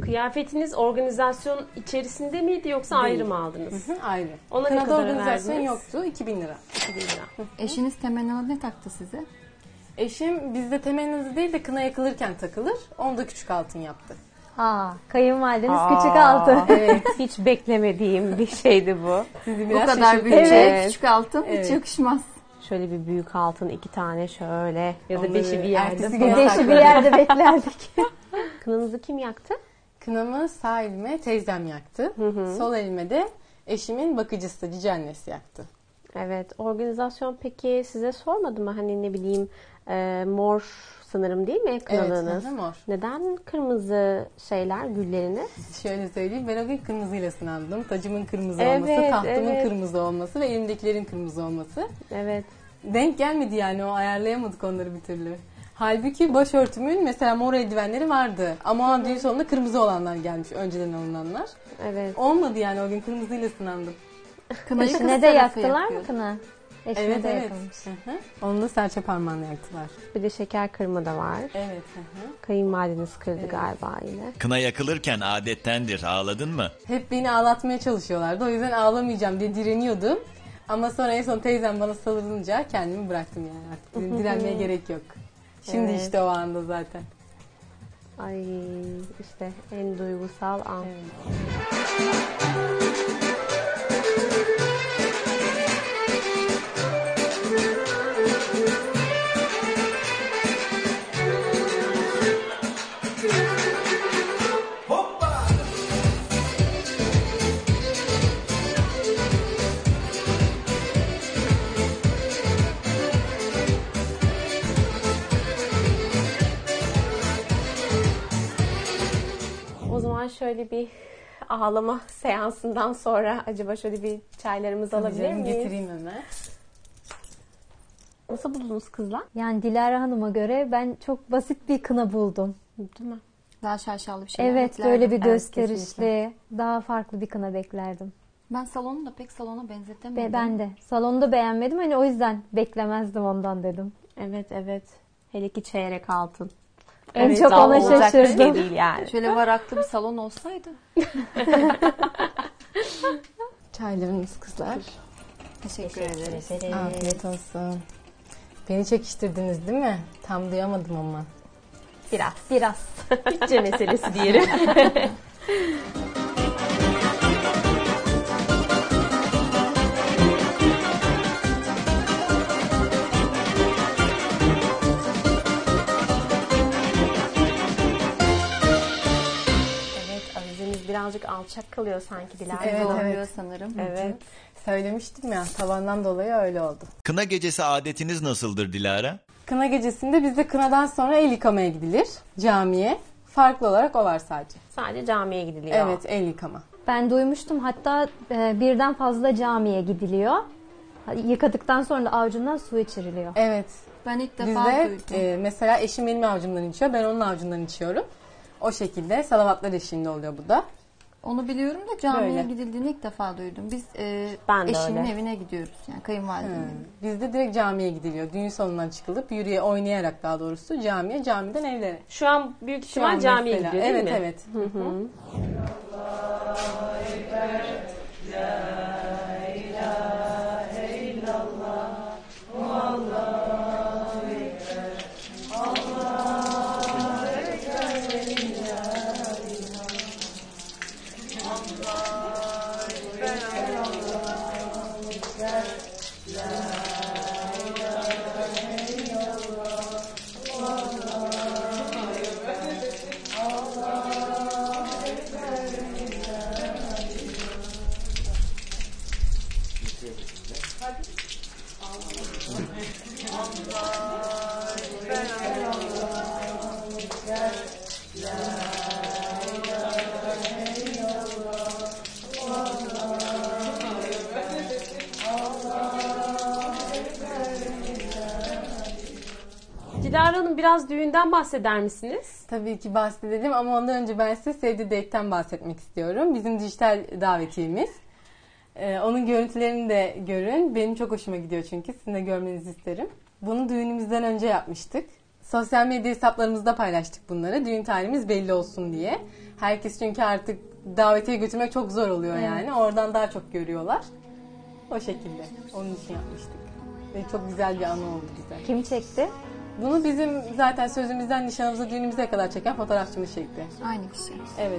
Kıyafetiniz organizasyon içerisinde miydi yoksa Değil. ayrı mı aldınız? Hı hı, ayrı. Ona ne Kınada kadar organizasyon verdiniz? yoktu. iki bin lira. iki bin lira. Eşiniz temenni ne taktı size? Eşim bizde temennisi değil de kına yakılırken takılır. Onu da küçük altın yaptı. Aa, kayınvalideniz Aa, küçük altı. Evet. Hiç beklemediğim bir şeydi bu. Sizi Bu biraz kadar şaşırttı. bütçe, Evet. küçük altın Evet. hiç yakışmaz. Şöyle bir büyük altın iki tane şöyle ya da Onları beşi bir yerde ertesi falan. gün Beşi bir yerde beklerdik. Kınanızı kim yaktı? Kınamı sağ elime teyzem yaktı. Sol elime de eşimin bakıcısı, cici annesi yaktı. Evet. Organizasyon peki size sormadı mı? Hani ne bileyim e, mor sanırım değil mi kınalığınız? Evet, hı hı, mor. Neden kırmızı şeyler, gülleriniz? Şöyle söyleyeyim, ben o gün kırmızıyla sınandım. Tacımın kırmızı Evet, olması, tahtımın evet. kırmızı olması ve elimdekilerin kırmızı olması. Evet. Denk gelmedi yani, o ayarlayamadık onları bir türlü. Halbuki başörtümün mesela mor eldivenleri vardı. Ama düğün sonunda kırmızı olanlar gelmiş, önceden alınanlar. Evet. Olmadı yani, o gün kırmızıyla sınandım. Kınayı kız Eşine de tarafı yaktılar yakıyor. mı kına? Eşine Evet de evet. yakılmış. Hı hı. Onu da serçe parmağını yaktılar. Bir de şeker kırma da var. Evet. Hı hı. Kayınvalideniz kırdı galiba yine. Kına yakılırken adettendir. Ağladın mı? Hep beni ağlatmaya çalışıyorlardı. O yüzden ağlamayacağım diye direniyordum. Ama sonra en son teyzem bana sarılınca kendimi bıraktım yani. Artık dedim, direnmeye gerek yok. Şimdi Evet. işte o anda zaten. Ay işte en duygusal an. O zaman şöyle bir ağlama seansından sonra acaba şöyle bir çaylarımızı alabilir Canım, miyiz? getireyim hemen. Nasıl buldunuz kızlar? Yani Dilara Hanım'a göre ben çok basit bir kına buldum. Değil mi? Daha şaşalı bir şey. Evet, böyle bir Evet, gösterişli, kesinlikle. daha farklı bir kına beklerdim. Ben salonu da pek salona benzetemedim. Ve ben de salonda beğenmedim, hani o yüzden beklemezdim ondan dedim. Evet evet. Hele ki çeyrek altın. En Evet, çok daha ona olacak bir şey şaşırdım. değil yani. Şöyle varaklı bir salon olsaydı. Çaylarımız kızlar. Teşekkür ederiz. Afiyet olsun. Beni çekiştirdiniz değil mi? Tam duyamadım ama. Biraz. Biraz. Bütçe meselesi diyelim. Evet, avizemiz birazcık alçak kalıyor sanki Dilara. Evet, Oluyor evet. sanırım. Evet. Söylemiştim ya, tavandan dolayı öyle oldu. Kına gecesi adetiniz nasıldır Dilara? Kına gecesinde bizde kınadan sonra el yıkamaya gidilir camiye. Farklı olarak o var sadece. Sadece camiye gidiliyor. Evet, el yıkama. Ben duymuştum, hatta e, birden fazla camiye gidiliyor. Yıkadıktan sonra da avucundan su içiriliyor. Evet. Ben ilk defa Bizde duydum. e, mesela eşim benim avucumdan içiyor, ben onun avucundan içiyorum. O şekilde salavatlar eşliğinde oluyor bu da. Onu biliyorum da camiye Böyle. gidildiğini ilk defa duydum. Biz e, Ben de eşimin öyle. evine gidiyoruz. Yani kayınvalidemin evine. Bizde direkt camiye gidiliyor. Düğün salonundan çıkılıp yürüye oynayarak daha doğrusu camiye, camiden evlere. Şu an büyük Şu ihtimal an camiye mesela. gidiyor değil evet, mi? Evet evet. Dilara Hanım, biraz düğünden bahseder misiniz? Tabii ki bahsedelim ama ondan önce ben size Save the Date'ten bahsetmek istiyorum. Bizim dijital davetiyemiz. Ee, onun görüntülerini de görün. Benim çok hoşuma gidiyor çünkü. Sizin de görmenizi isterim. Bunu düğünümüzden önce yapmıştık. Sosyal medya hesaplarımızda paylaştık bunları. Düğün tarihimiz belli olsun diye. Herkes çünkü artık davetiye götürmek çok zor oluyor Evet. yani. Oradan daha çok görüyorlar. O şekilde. Onun için yapmıştık. Ve çok güzel bir anı oldu bize. Kim çekti? Bunu bizim zaten sözümüzden nişanımıza, düğünümüze kadar çeken fotoğrafçımız çekti. Aynı kişi. Evet.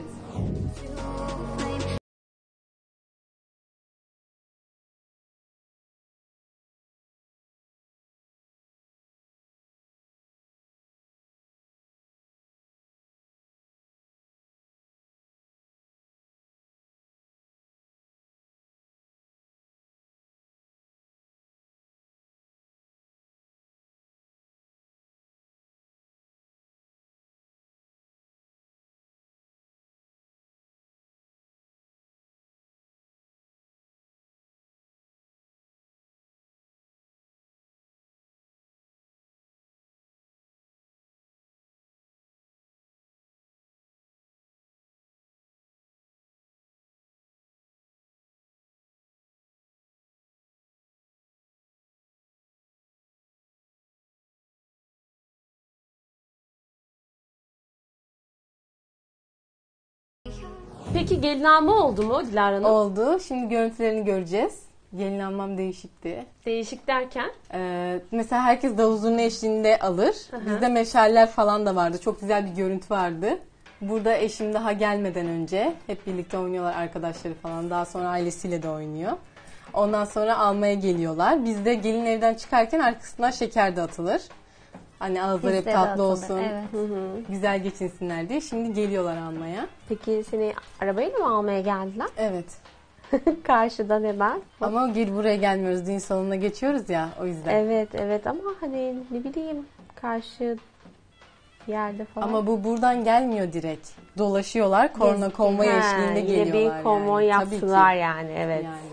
Peki gelin alma oldu mu Dilara Hanım? Oldu. Şimdi görüntülerini göreceğiz. Gelin almam değişikti. Değişik derken? Ee, mesela herkes davul zurna eşliğinde alır. Hı hı. Bizde meşaller falan da vardı. Çok güzel bir görüntü vardı. Burada eşim daha gelmeden önce hep birlikte oynuyorlar, arkadaşları falan. Daha sonra ailesiyle de oynuyor. Ondan sonra almaya geliyorlar. Bizde gelin evden çıkarken arkasından şeker de atılır. Hani ağızları hep Bizde de tatlı atılır, olsun, evet. Hı hı. güzel geçinsinler diye. Şimdi geliyorlar almaya. Peki seni arabayla mı almaya geldiler? Evet. Karşıdan hemen. Ama gel buraya gelmiyoruz. Düğün salonuna geçiyoruz ya, o yüzden. Evet evet ama hani ne bileyim karşı yerde falan. Ama bu buradan gelmiyor direkt. Dolaşıyorlar. Korna konvoy Ha, eşliğinde yine geliyorlar. bir konvoy yani. Tabii ki. yaptılar yani evet. Yani.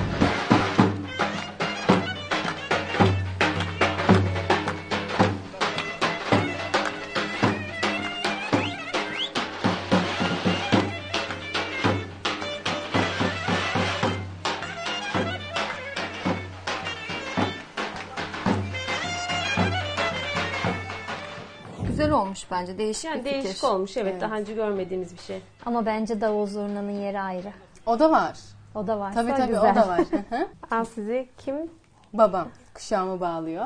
Güzel olmuş bence. Değişik Yani bir fikir. değişik olmuş evet, Evet. daha önce görmediğimiz bir şey. Ama bence davul zurnanın yeri ayrı. O da var. O da var. Tabii tabii, o da var. Hı hı. Al sizi kim? Babam kuşağımı bağlıyor.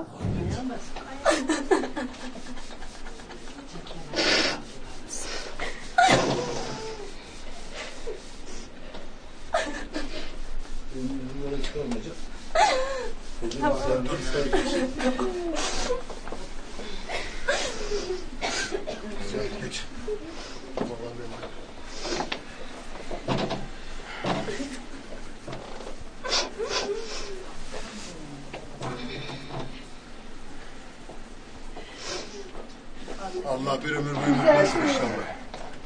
Allah bir ömür boyu mutlu etsin inşallah.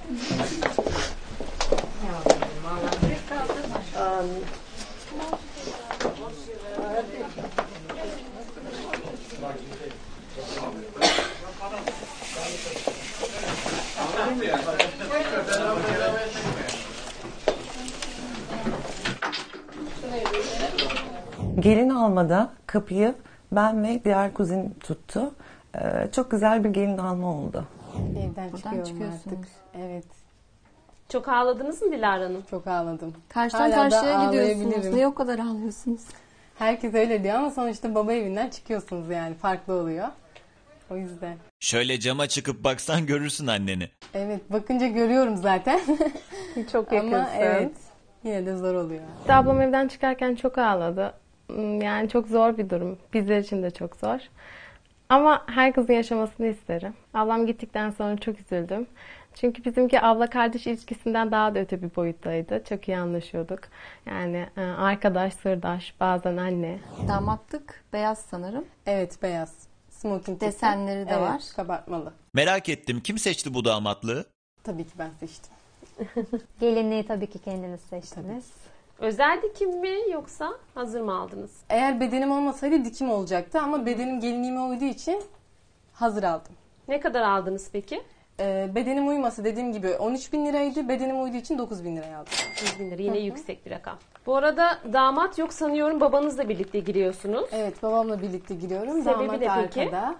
Gelin almada kapıyı ben ve diğer kuzin tuttu. Ee, çok güzel bir gelin alma oldu. Evden çıkıyorum çıkıyorsunuz. artık. Evet. Çok ağladınız mı Dilara Hanım? Çok ağladım. Karşıdan Hala da karşıya gidiyorsunuz. ağlayabilirim. Niye o kadar ağlıyorsunuz? Herkes öyle diyor ama sonuçta baba evinden çıkıyorsunuz yani. Farklı oluyor. O yüzden. Şöyle cama çıkıp baksan görürsün anneni. Evet, bakınca görüyorum zaten. Çok yakınsın. Ama evet, yine de zor oluyor. İşte ablam evden çıkarken çok ağladı. Yani çok zor bir durum. Bizler için de çok zor. Ama her kızın yaşamasını isterim. Ablam gittikten sonra çok üzüldüm. Çünkü bizimki abla kardeş ilişkisinden daha da öte bir boyuttaydı. Çok iyi anlaşıyorduk. Yani e, arkadaş, sırdaş, bazen anne. Damatlık beyaz sanırım. Evet, beyaz. Smoking kesim. Desenleri de Evet, var. kabartmalı. Merak ettim, kim seçti bu damatlığı? Tabii ki ben seçtim. Gelinliği tabii ki kendiniz seçtiniz. Özel dikim mi yoksa hazır mı aldınız? Eğer bedenim olmasaydı dikim olacaktı ama bedenim gelinliğime uyduğu için hazır aldım. Ne kadar aldınız peki? Ee, bedenim uyması dediğim gibi on üç bin liraydı. Bedenim uyduğu için dokuz bin liraya aldım. yüz bin lira yine yüksek bir rakam. Bu arada damat yok sanıyorum, babanızla birlikte giriyorsunuz. Evet, babamla birlikte giriyorum. Sebebi Damat de peki? arkada.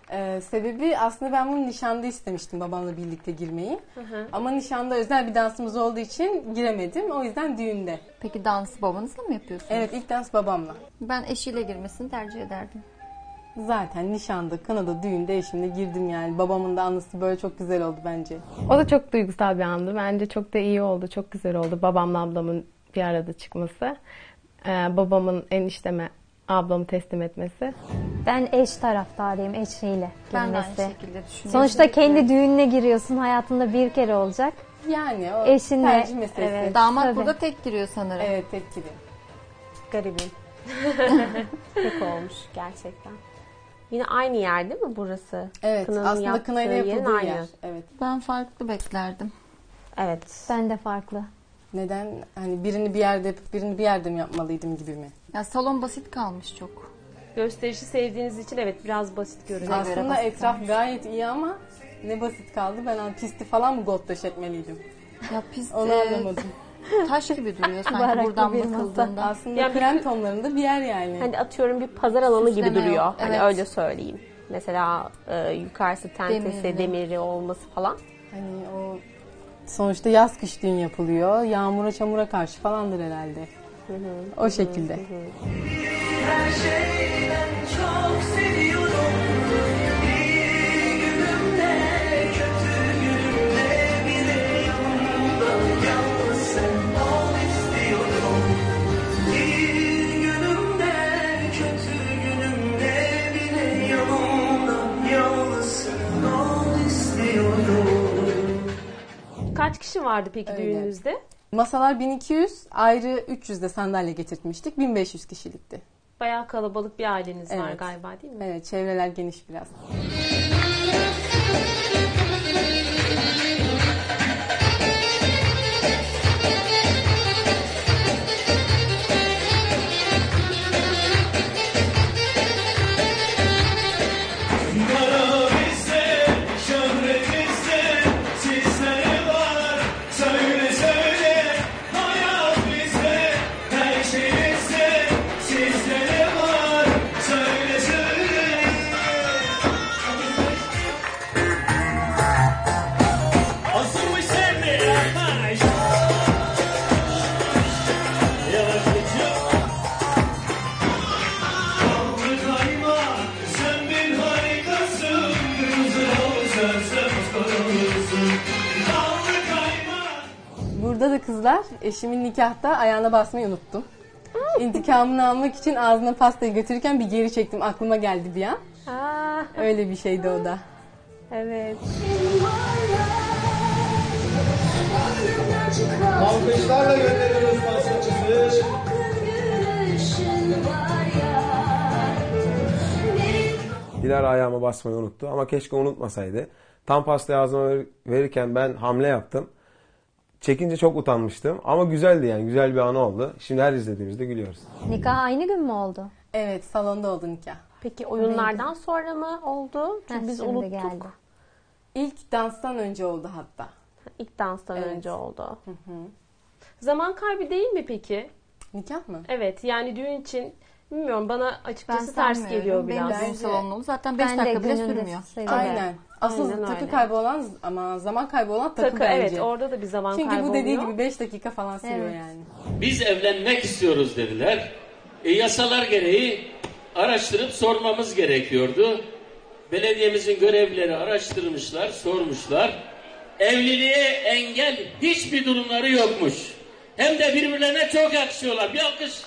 Ee, sebebi aslında ben bunu nişanda istemiştim babamla birlikte girmeyi. Hı hı. Ama nişanda özel bir dansımız olduğu için giremedim. O yüzden düğünde. Peki dansı babanızla mı yapıyorsunuz? Evet, ilk dans babamla. Ben eşiyle girmesini tercih ederdim. Zaten nişanda, kınada, düğünde eşimle girdim yani. Babamın da anısı böyle çok güzel oldu bence. O da çok duygusal bir andı. Bence çok da iyi oldu. Çok güzel oldu babamla ablamın bir arada çıkması. Ee, babamın enişteme ablamı teslim etmesi. Ben eş taraftarıyım, eşiyle Ben de aynı girmesi. şekilde düşünüyorum. Sonuçta kendi düğününe giriyorsun, hayatında bir kere olacak. Yani o Eşinle, tercih meselesi. evet. Damat Tabii. burada tek giriyor sanırım. Evet, tek giriyor. Garibim. Pek olmuş gerçekten. Yine aynı yer değil mi burası? Evet, Kınanın aslında yaptığı kınayla yerin yapıldığı aynı. yer. Evet. Ben farklı beklerdim. Evet. Ben de farklı. Neden? Hani birini bir yerde yapıp birini bir yerde mi yapmalıydım gibi mi? Ya salon basit kalmış çok. Gösterişi sevdiğiniz için evet biraz basit görünüyor. Aslında etraf gayet iyi ama ne basit kaldı. Ben hani pisti falan mı gold döşetmeliydim? Ya pist Onu e, anlamadım. taş gibi duruyor sanki Baharatlı buradan bir masa. bakıldığında. Aslında Ya bir- krem tonlarında bir yer yani. Hani atıyorum bir pazar alanı gibi Süsleme duruyor. yok, Hani evet. öyle söyleyeyim. Mesela e, yukarısı tentesi, Demirli. demiri olması falan. Hani o sonuçta yaz kış düğün yapılıyor. Yağmura çamura karşı falandır herhalde. O şekilde. Her şeyden çok seviyorum. İyi günümde, kötü günümde bile yanımda yalnız sen ol istiyorum. İyi günümde, kötü günümde bile yanımda yalnız sen ol istiyorum. Kaç kişi vardı peki Öyle. düğününüzde? Masalar bin iki yüz, ayrı üç yüz de sandalye getirtmiştik. bin beş yüz kişilikti. Bayağı kalabalık bir aileniz var Evet. galiba değil mi? Evet, çevreler geniş biraz. Para bizde, şöhret bizde, sizlere var. Söyle söyle, hayat bizde, her şey bizde, sizlere var. Söyle söyle. Asılmış sende, yavaş. Yavaş geçiyor. Kavga kayma, sen bir harikasın. Güzel olsan sen kalırsın. Kavga kayma. Burada da kızlar eşimin nikahta ayağına basmayı unuttum. İntikamını almak için ağzına pastayı götürürken bir geri çektim. Aklıma geldi bir an. Aa, Öyle bir şeydi o da. evet. Alkışlarla gönderiyoruz pastacısı. Dilara ayağıma basmayı unuttu ama keşke unutmasaydı. Tam pastayı ağzıma ver- verirken ben hamle yaptım. Çekince çok utanmıştım ama güzeldi yani güzel bir anı oldu. Şimdi her izlediğimizde gülüyoruz. Nikah aynı gün mü oldu? Evet, salonda oldu nikah. Peki oyunlardan sonra mı oldu? Çünkü Heh, biz şimdi unuttuk. geldi. İlk danstan önce oldu hatta. İlk danstan Evet. önce oldu. Zaman kaybı değil mi peki? Nikah mı? Evet yani düğün için bilmiyorum bana Ben açıkçası ters sanmıyorum. geliyor Benim biraz. düğün salonum zaten beş Ben de dakika bile gününde sürmüyor. sayılır. Aynen. Asıl Aynen takı öyle. kaybı olan ama zaman kaybı olan takı, Takı bence. evet orada da bir zaman Çünkü kaybı bu dediği oluyor. gibi beş dakika falan sürüyor Evet. yani. Biz evlenmek istiyoruz dediler. E, yasalar gereği araştırıp sormamız gerekiyordu. Belediyemizin görevlileri araştırmışlar, sormuşlar. Evliliğe engel hiçbir durumları yokmuş. Hem de birbirlerine çok yakışıyorlar. Bir alkış.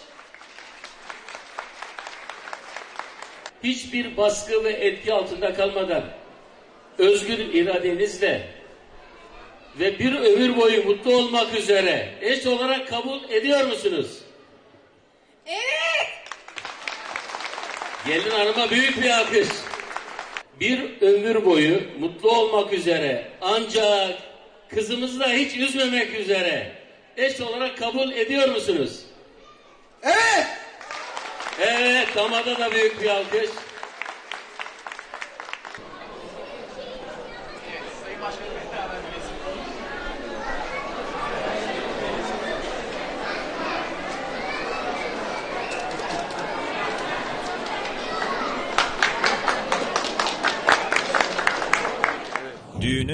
Hiçbir baskı ve etki altında kalmadan özgür iradenizle ve bir ömür boyu mutlu olmak üzere eş olarak kabul ediyor musunuz? Evet. Gelin hanıma büyük bir alkış. Bir ömür boyu mutlu olmak üzere ancak kızımızı da hiç üzmemek üzere eş olarak kabul ediyor musunuz? Evet. Evet, damada da büyük bir alkış.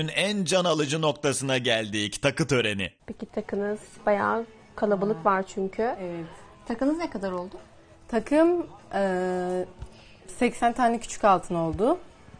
Günün en can alıcı noktasına geldik. Takı töreni. Peki takınız bayağı kalabalık var çünkü. Evet. Takınız ne kadar oldu? Takım e, seksen tane küçük altın oldu.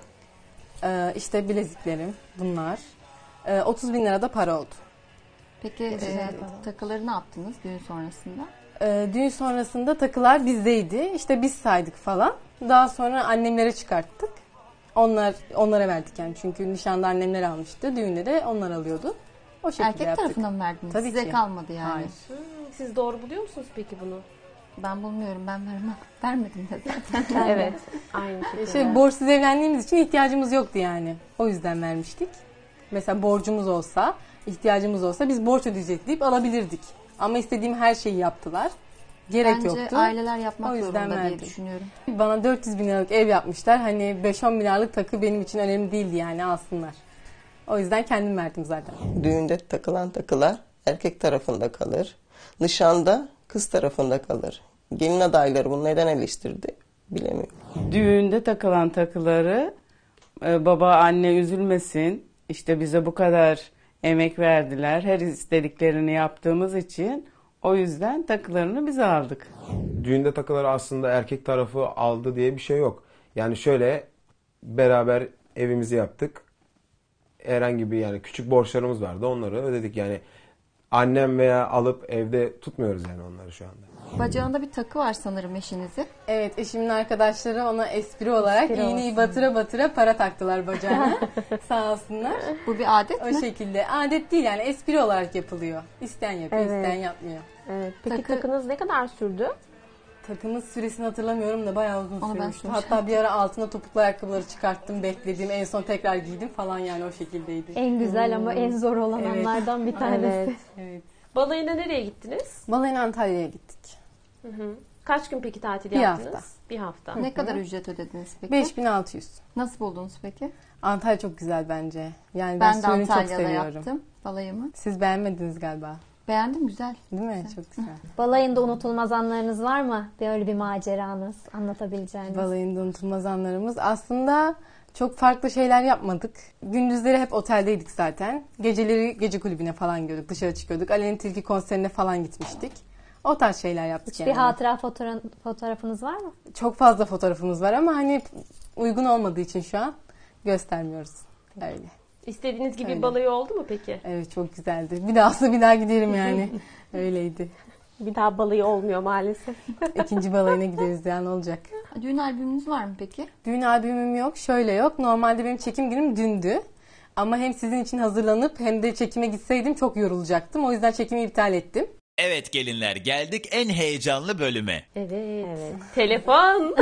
E, işte bileziklerim bunlar. E, otuz bin lira da para oldu. Peki e, takıları ne yaptınız düğün sonrasında? E, düğün sonrasında takılar bizdeydi. İşte biz saydık falan. Daha sonra annemlere çıkarttık. Onlar onlara verdik yani. Çünkü nişanda annemler almıştı. Düğünde de onlar alıyordu. O şekilde Erkek yaptık. tarafından mı verdiniz? Tabii Size ki. kalmadı yani. Hayır. Siz doğru buluyor musunuz peki bunu? Ben bulmuyorum. Ben vermem. Vermedim de zaten. Evet. Aynı şekilde. Şey, borçsuz evlendiğimiz için ihtiyacımız yoktu yani. O yüzden vermiştik. Mesela borcumuz olsa, ihtiyacımız olsa biz borç ödeyecek deyip alabilirdik. Ama istediğim her şeyi yaptılar. Gerek Bence yoktu. aileler yapmak O yüzden zorunda diye verdim. düşünüyorum. Bana dört yüz bin liralık ev yapmışlar. Hani beş on milyarlık takı benim için önemli değildi yani, alsınlar. O yüzden kendim verdim zaten. Düğünde takılan takılar erkek tarafında kalır. Nişanda kız tarafında kalır. Gelin adayları bunu neden eleştirdi bilemiyorum. Düğünde takılan takıları e, baba anne üzülmesin, işte bize bu kadar emek verdiler, her istediklerini yaptığımız için o yüzden takılarını biz aldık. Düğünde takıları aslında erkek tarafı aldı diye bir şey yok. Yani şöyle, beraber evimizi yaptık. Herhangi bir yani küçük borçlarımız vardı, onları ödedik yani. Annem veya alıp evde tutmuyoruz yani onları şu anda. Bacağında bir takı var sanırım eşinizin. Evet, eşimin arkadaşları ona espri olarak Espri iğneyi olsun. batıra batıra para taktılar bacağına. Sağ olsunlar. Bu bir adet o mi? O şekilde. Adet değil yani, espri olarak yapılıyor. İsteyen yapıyor, Evet. isteyen yapmıyor. Evet. Peki Takı- takınız ne kadar sürdü? Takımın süresini hatırlamıyorum da bayağı uzun Onu ben sürmüştü. soracağım. Hatta bir ara altına topuklu ayakkabıları çıkarttım, bekledim. En son tekrar giydim falan yani, o şekildeydi. En güzel ama en zor olan Evet. anlardan bir tanesi. Evet. Evet. Balayına nereye gittiniz? Balayına Antalya'ya gittik. Hı hı. Kaç gün peki tatil Bir yaptınız? hafta. Bir hafta. Ne kadar ücret ödediniz peki? beş bin altı yüz. Nasıl buldunuz peki? Antalya çok güzel bence. Yani ben, Ben de suyunu çok Antalya'da seviyorum. yaptım balayımı. Siz beğenmediniz galiba. Beğendim, güzel. Değil mi? Çok güzel. Balayında unutulmaz anlarınız var mı? Böyle bir maceranız anlatabileceğiniz. Balayında unutulmaz anlarımız. Aslında çok farklı şeyler yapmadık. Gündüzleri hep oteldeydik zaten. Geceleri gece kulübüne falan gidiyorduk. Dışarı çıkıyorduk. Aleyna Tilki konserine falan gitmiştik. O tarz şeyler yaptık Hiçbir yani. hatıra fotoğraf, fotoğrafınız var mı? Çok fazla fotoğrafımız var ama hani uygun olmadığı için şu an göstermiyoruz. Öyle. İstediğiniz gibi Öyle. balayı oldu mu peki? Evet, çok güzeldi. Bir daha olsa bir daha giderim yani. Öyleydi. Bir daha balayı olmuyor maalesef. İkinci balayına gideriz ya, ne olacak? Düğün albümünüz var mı peki? Düğün albümüm yok. Şöyle yok. Normalde benim çekim günüm dündü. Ama hem sizin için hazırlanıp hem de çekime gitseydim çok yorulacaktım. O yüzden çekimi iptal ettim. Evet gelinler, geldik en heyecanlı bölüme. Evet. evet. Telefon.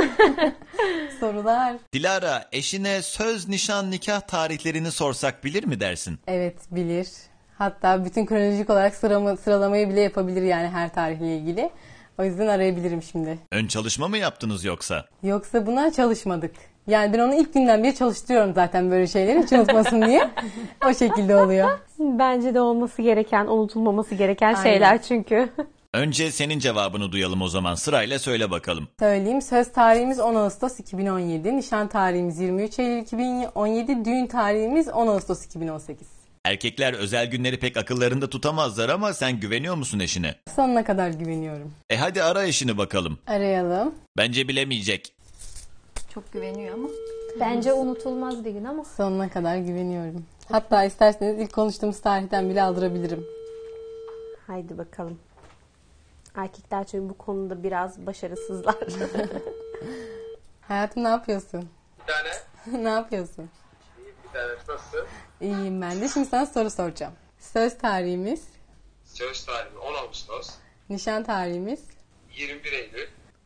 Sorular. Dilara, eşine söz, nişan, nikah tarihlerini sorsak bilir mi dersin? Evet, bilir. Hatta bütün kronolojik olarak sırama, sıralamayı bile yapabilir yani, her tarihle ilgili. O yüzden arayabilirim şimdi. Ön çalışma mı yaptınız yoksa? Yoksa buna çalışmadık. Yani ben onu ilk günden beri çalıştırıyorum zaten böyle şeyleri, hiç unutmasın diye. O şekilde oluyor. Bence de olması gereken, unutulmaması gereken Aynen. şeyler çünkü. Önce senin cevabını duyalım o zaman, sırayla söyle bakalım. Söyleyeyim. Söz tarihimiz on Ağustos iki bin on yedi. Nişan tarihimiz yirmi üç Eylül iki bin on yedi. Düğün tarihimiz on Ağustos iki bin on sekiz. Erkekler özel günleri pek akıllarında tutamazlar ama sen güveniyor musun eşine? Sonuna kadar güveniyorum. E hadi ara eşini bakalım. Arayalım. Bence bilemeyecek. Çok güveniyor ama. Bence unutulmaz bir gün ama. Sonuna kadar güveniyorum. Hatta isterseniz ilk konuştuğumuz tarihten bile aldırabilirim. Haydi bakalım. Erkekler çünkü bu konuda biraz başarısızlar. Hayatım, ne yapıyorsun? Bir tane. Ne yapıyorsun? İyi bir tane. Nasılsın? İyiyim ben de. Şimdi sana soru soracağım. Söz tarihimiz, Söz tarihi on Ağustos. nişan tarihimiz, yirmi bir Eylül.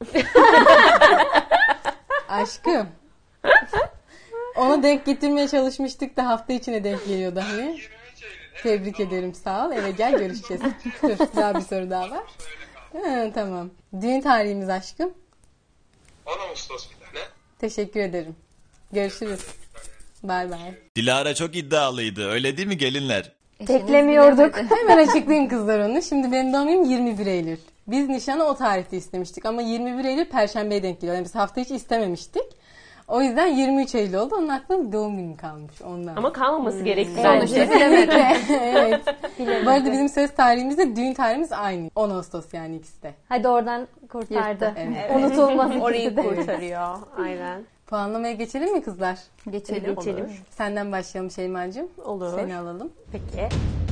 aşkım. Ona denk getirmeye çalışmıştık da hafta içine denk geliyordu hani. Tebrik ederim, sağ ol. Eve gel, görüşeceğiz. Dur, daha bir soru daha var. Ha, tamam. Düğün tarihimiz aşkım. on Ağustos bir tane. Teşekkür ederim. Görüşürüz. Bay bay. Dilara çok iddialıydı, öyle değil mi gelinler? Beklemiyorduk. Hemen açıklayayım kızlar onu. Şimdi benim doğum günüm yirmi bir Eylül. Biz nişanı o tarihte istemiştik ama yirmi bir Eylül Perşembe'ye denk geliyor. Yani biz hafta içi istememiştik. O yüzden yirmi üç Eylül oldu. Onun aklında doğum günü kalmış ondan. Ama kalmaması Hmm. gerekti Sonuçta bence. bilemedi. Evet. Bu arada bizim söz tarihimizde düğün tarihimiz aynı. on Ağustos yani ikisi de. Hadi oradan kurtardı. Yırttı, evet. Unutulmaz Orayı ikisi de. kurtarıyor. Aynen. Puanlamaya geçelim mi kızlar? Geçelim. Geçelim. Senden başlayalım Şeyma'cığım. Olur. Seni alalım. Peki.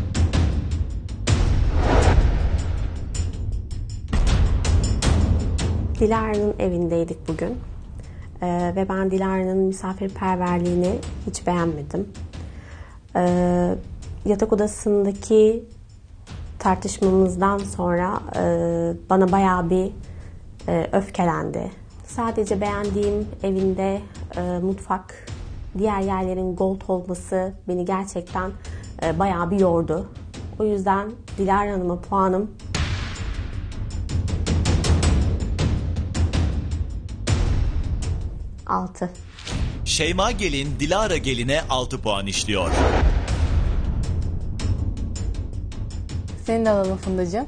Dilara'nın evindeydik bugün. Ee, ve ben Dilara'nın misafirperverliğini hiç beğenmedim. Ee, yatak odasındaki tartışmamızdan sonra e, bana bayağı bir e, öfkelendi. Sadece beğendiğim evinde e, mutfak, diğer yerlerin gold olması beni gerçekten e, bayağı bir yordu. O yüzden Dilara Hanım'a puanım altı. Şeyma Gelin Dilara Gelin'e altı puan işliyor. Seni de alalım Fundacığım.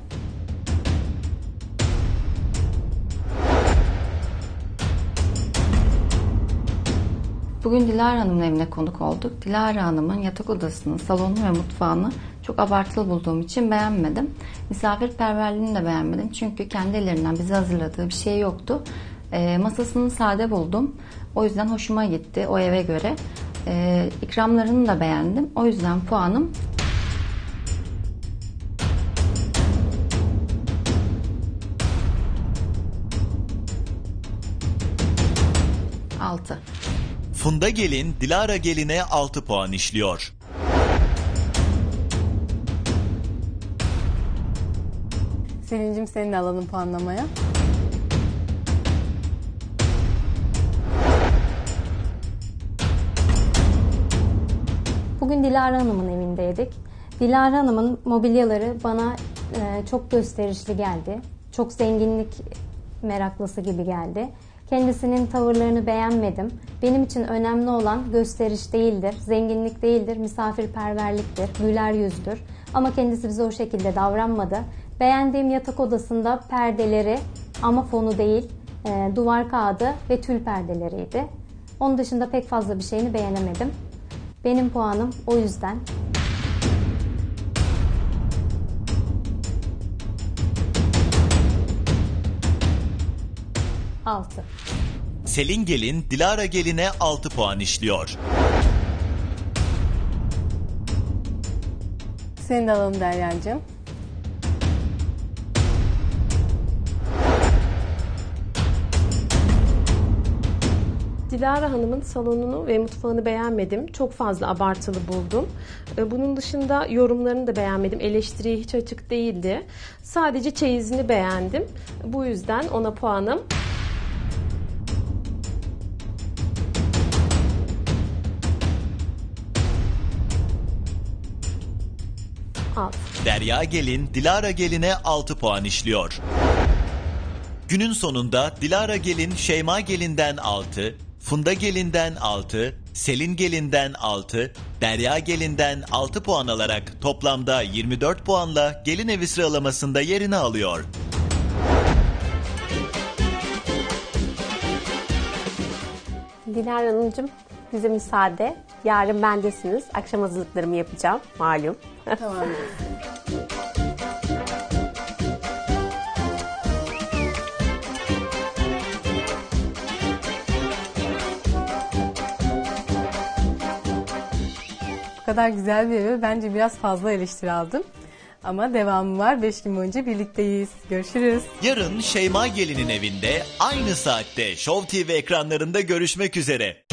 Bugün Dilara Hanım'ın evine konuk olduk. Dilara Hanım'ın yatak odasını, salonu ve mutfağını çok abartılı bulduğum için beğenmedim. Misafirperverliğini de beğenmedim. Çünkü kendi ellerinden bize hazırladığı bir şey yoktu. E, masasını sade buldum. O yüzden hoşuma gitti o eve göre. E, ikramlarını da beğendim. O yüzden puanım altı. Funda Gelin Dilara Gelin'e altı puan işliyor. Selin'cim seni de alalım puanlamaya. Bugün Dilara Hanım'ın evindeydik. Dilara Hanım'ın mobilyaları bana e, çok gösterişli geldi. Çok zenginlik meraklısı gibi geldi. Kendisinin tavırlarını beğenmedim. Benim için önemli olan gösteriş değildir, zenginlik değildir, misafirperverliktir, güler yüzdür. Ama kendisi bize o şekilde davranmadı. Beğendiğim yatak odasında perdeleri ama fonu değil, e, duvar kağıdı ve tül perdeleriydi. Onun dışında pek fazla bir şeyini beğenemedim. Benim puanım o yüzden altı. Selin Gelin Dilara Gelin'e altı puan işliyor. Seni de alalım Derya'cığım. Dilara Hanım'ın salonunu ve mutfağını beğenmedim. Çok fazla abartılı buldum. Bunun dışında yorumlarını da beğenmedim. Eleştiriye hiç açık değildi. Sadece çeyizini beğendim. Bu yüzden ona puanım altı. Derya Gelin Dilara Gelin'e altı puan işliyor. Günün sonunda Dilara Gelin Şeyma Gelin'den altı, Funda Gelin'den altı, Selin Gelin'den altı, Derya Gelin'den altı puan alarak toplamda yirmi dört puanla gelin evi sıralamasında yerini alıyor. Dilara Hanımcığım bize müsaade. Yarın bendesiniz. Akşam hazırlıklarımı yapacağım malum. Tamam. Bu kadar güzel bir eve bence biraz fazla eleştiri aldım. Ama devamı var. beş gün boyunca birlikteyiz. Görüşürüz. Yarın Şeyma Gelin'in evinde aynı saatte Show T V ekranlarında görüşmek üzere.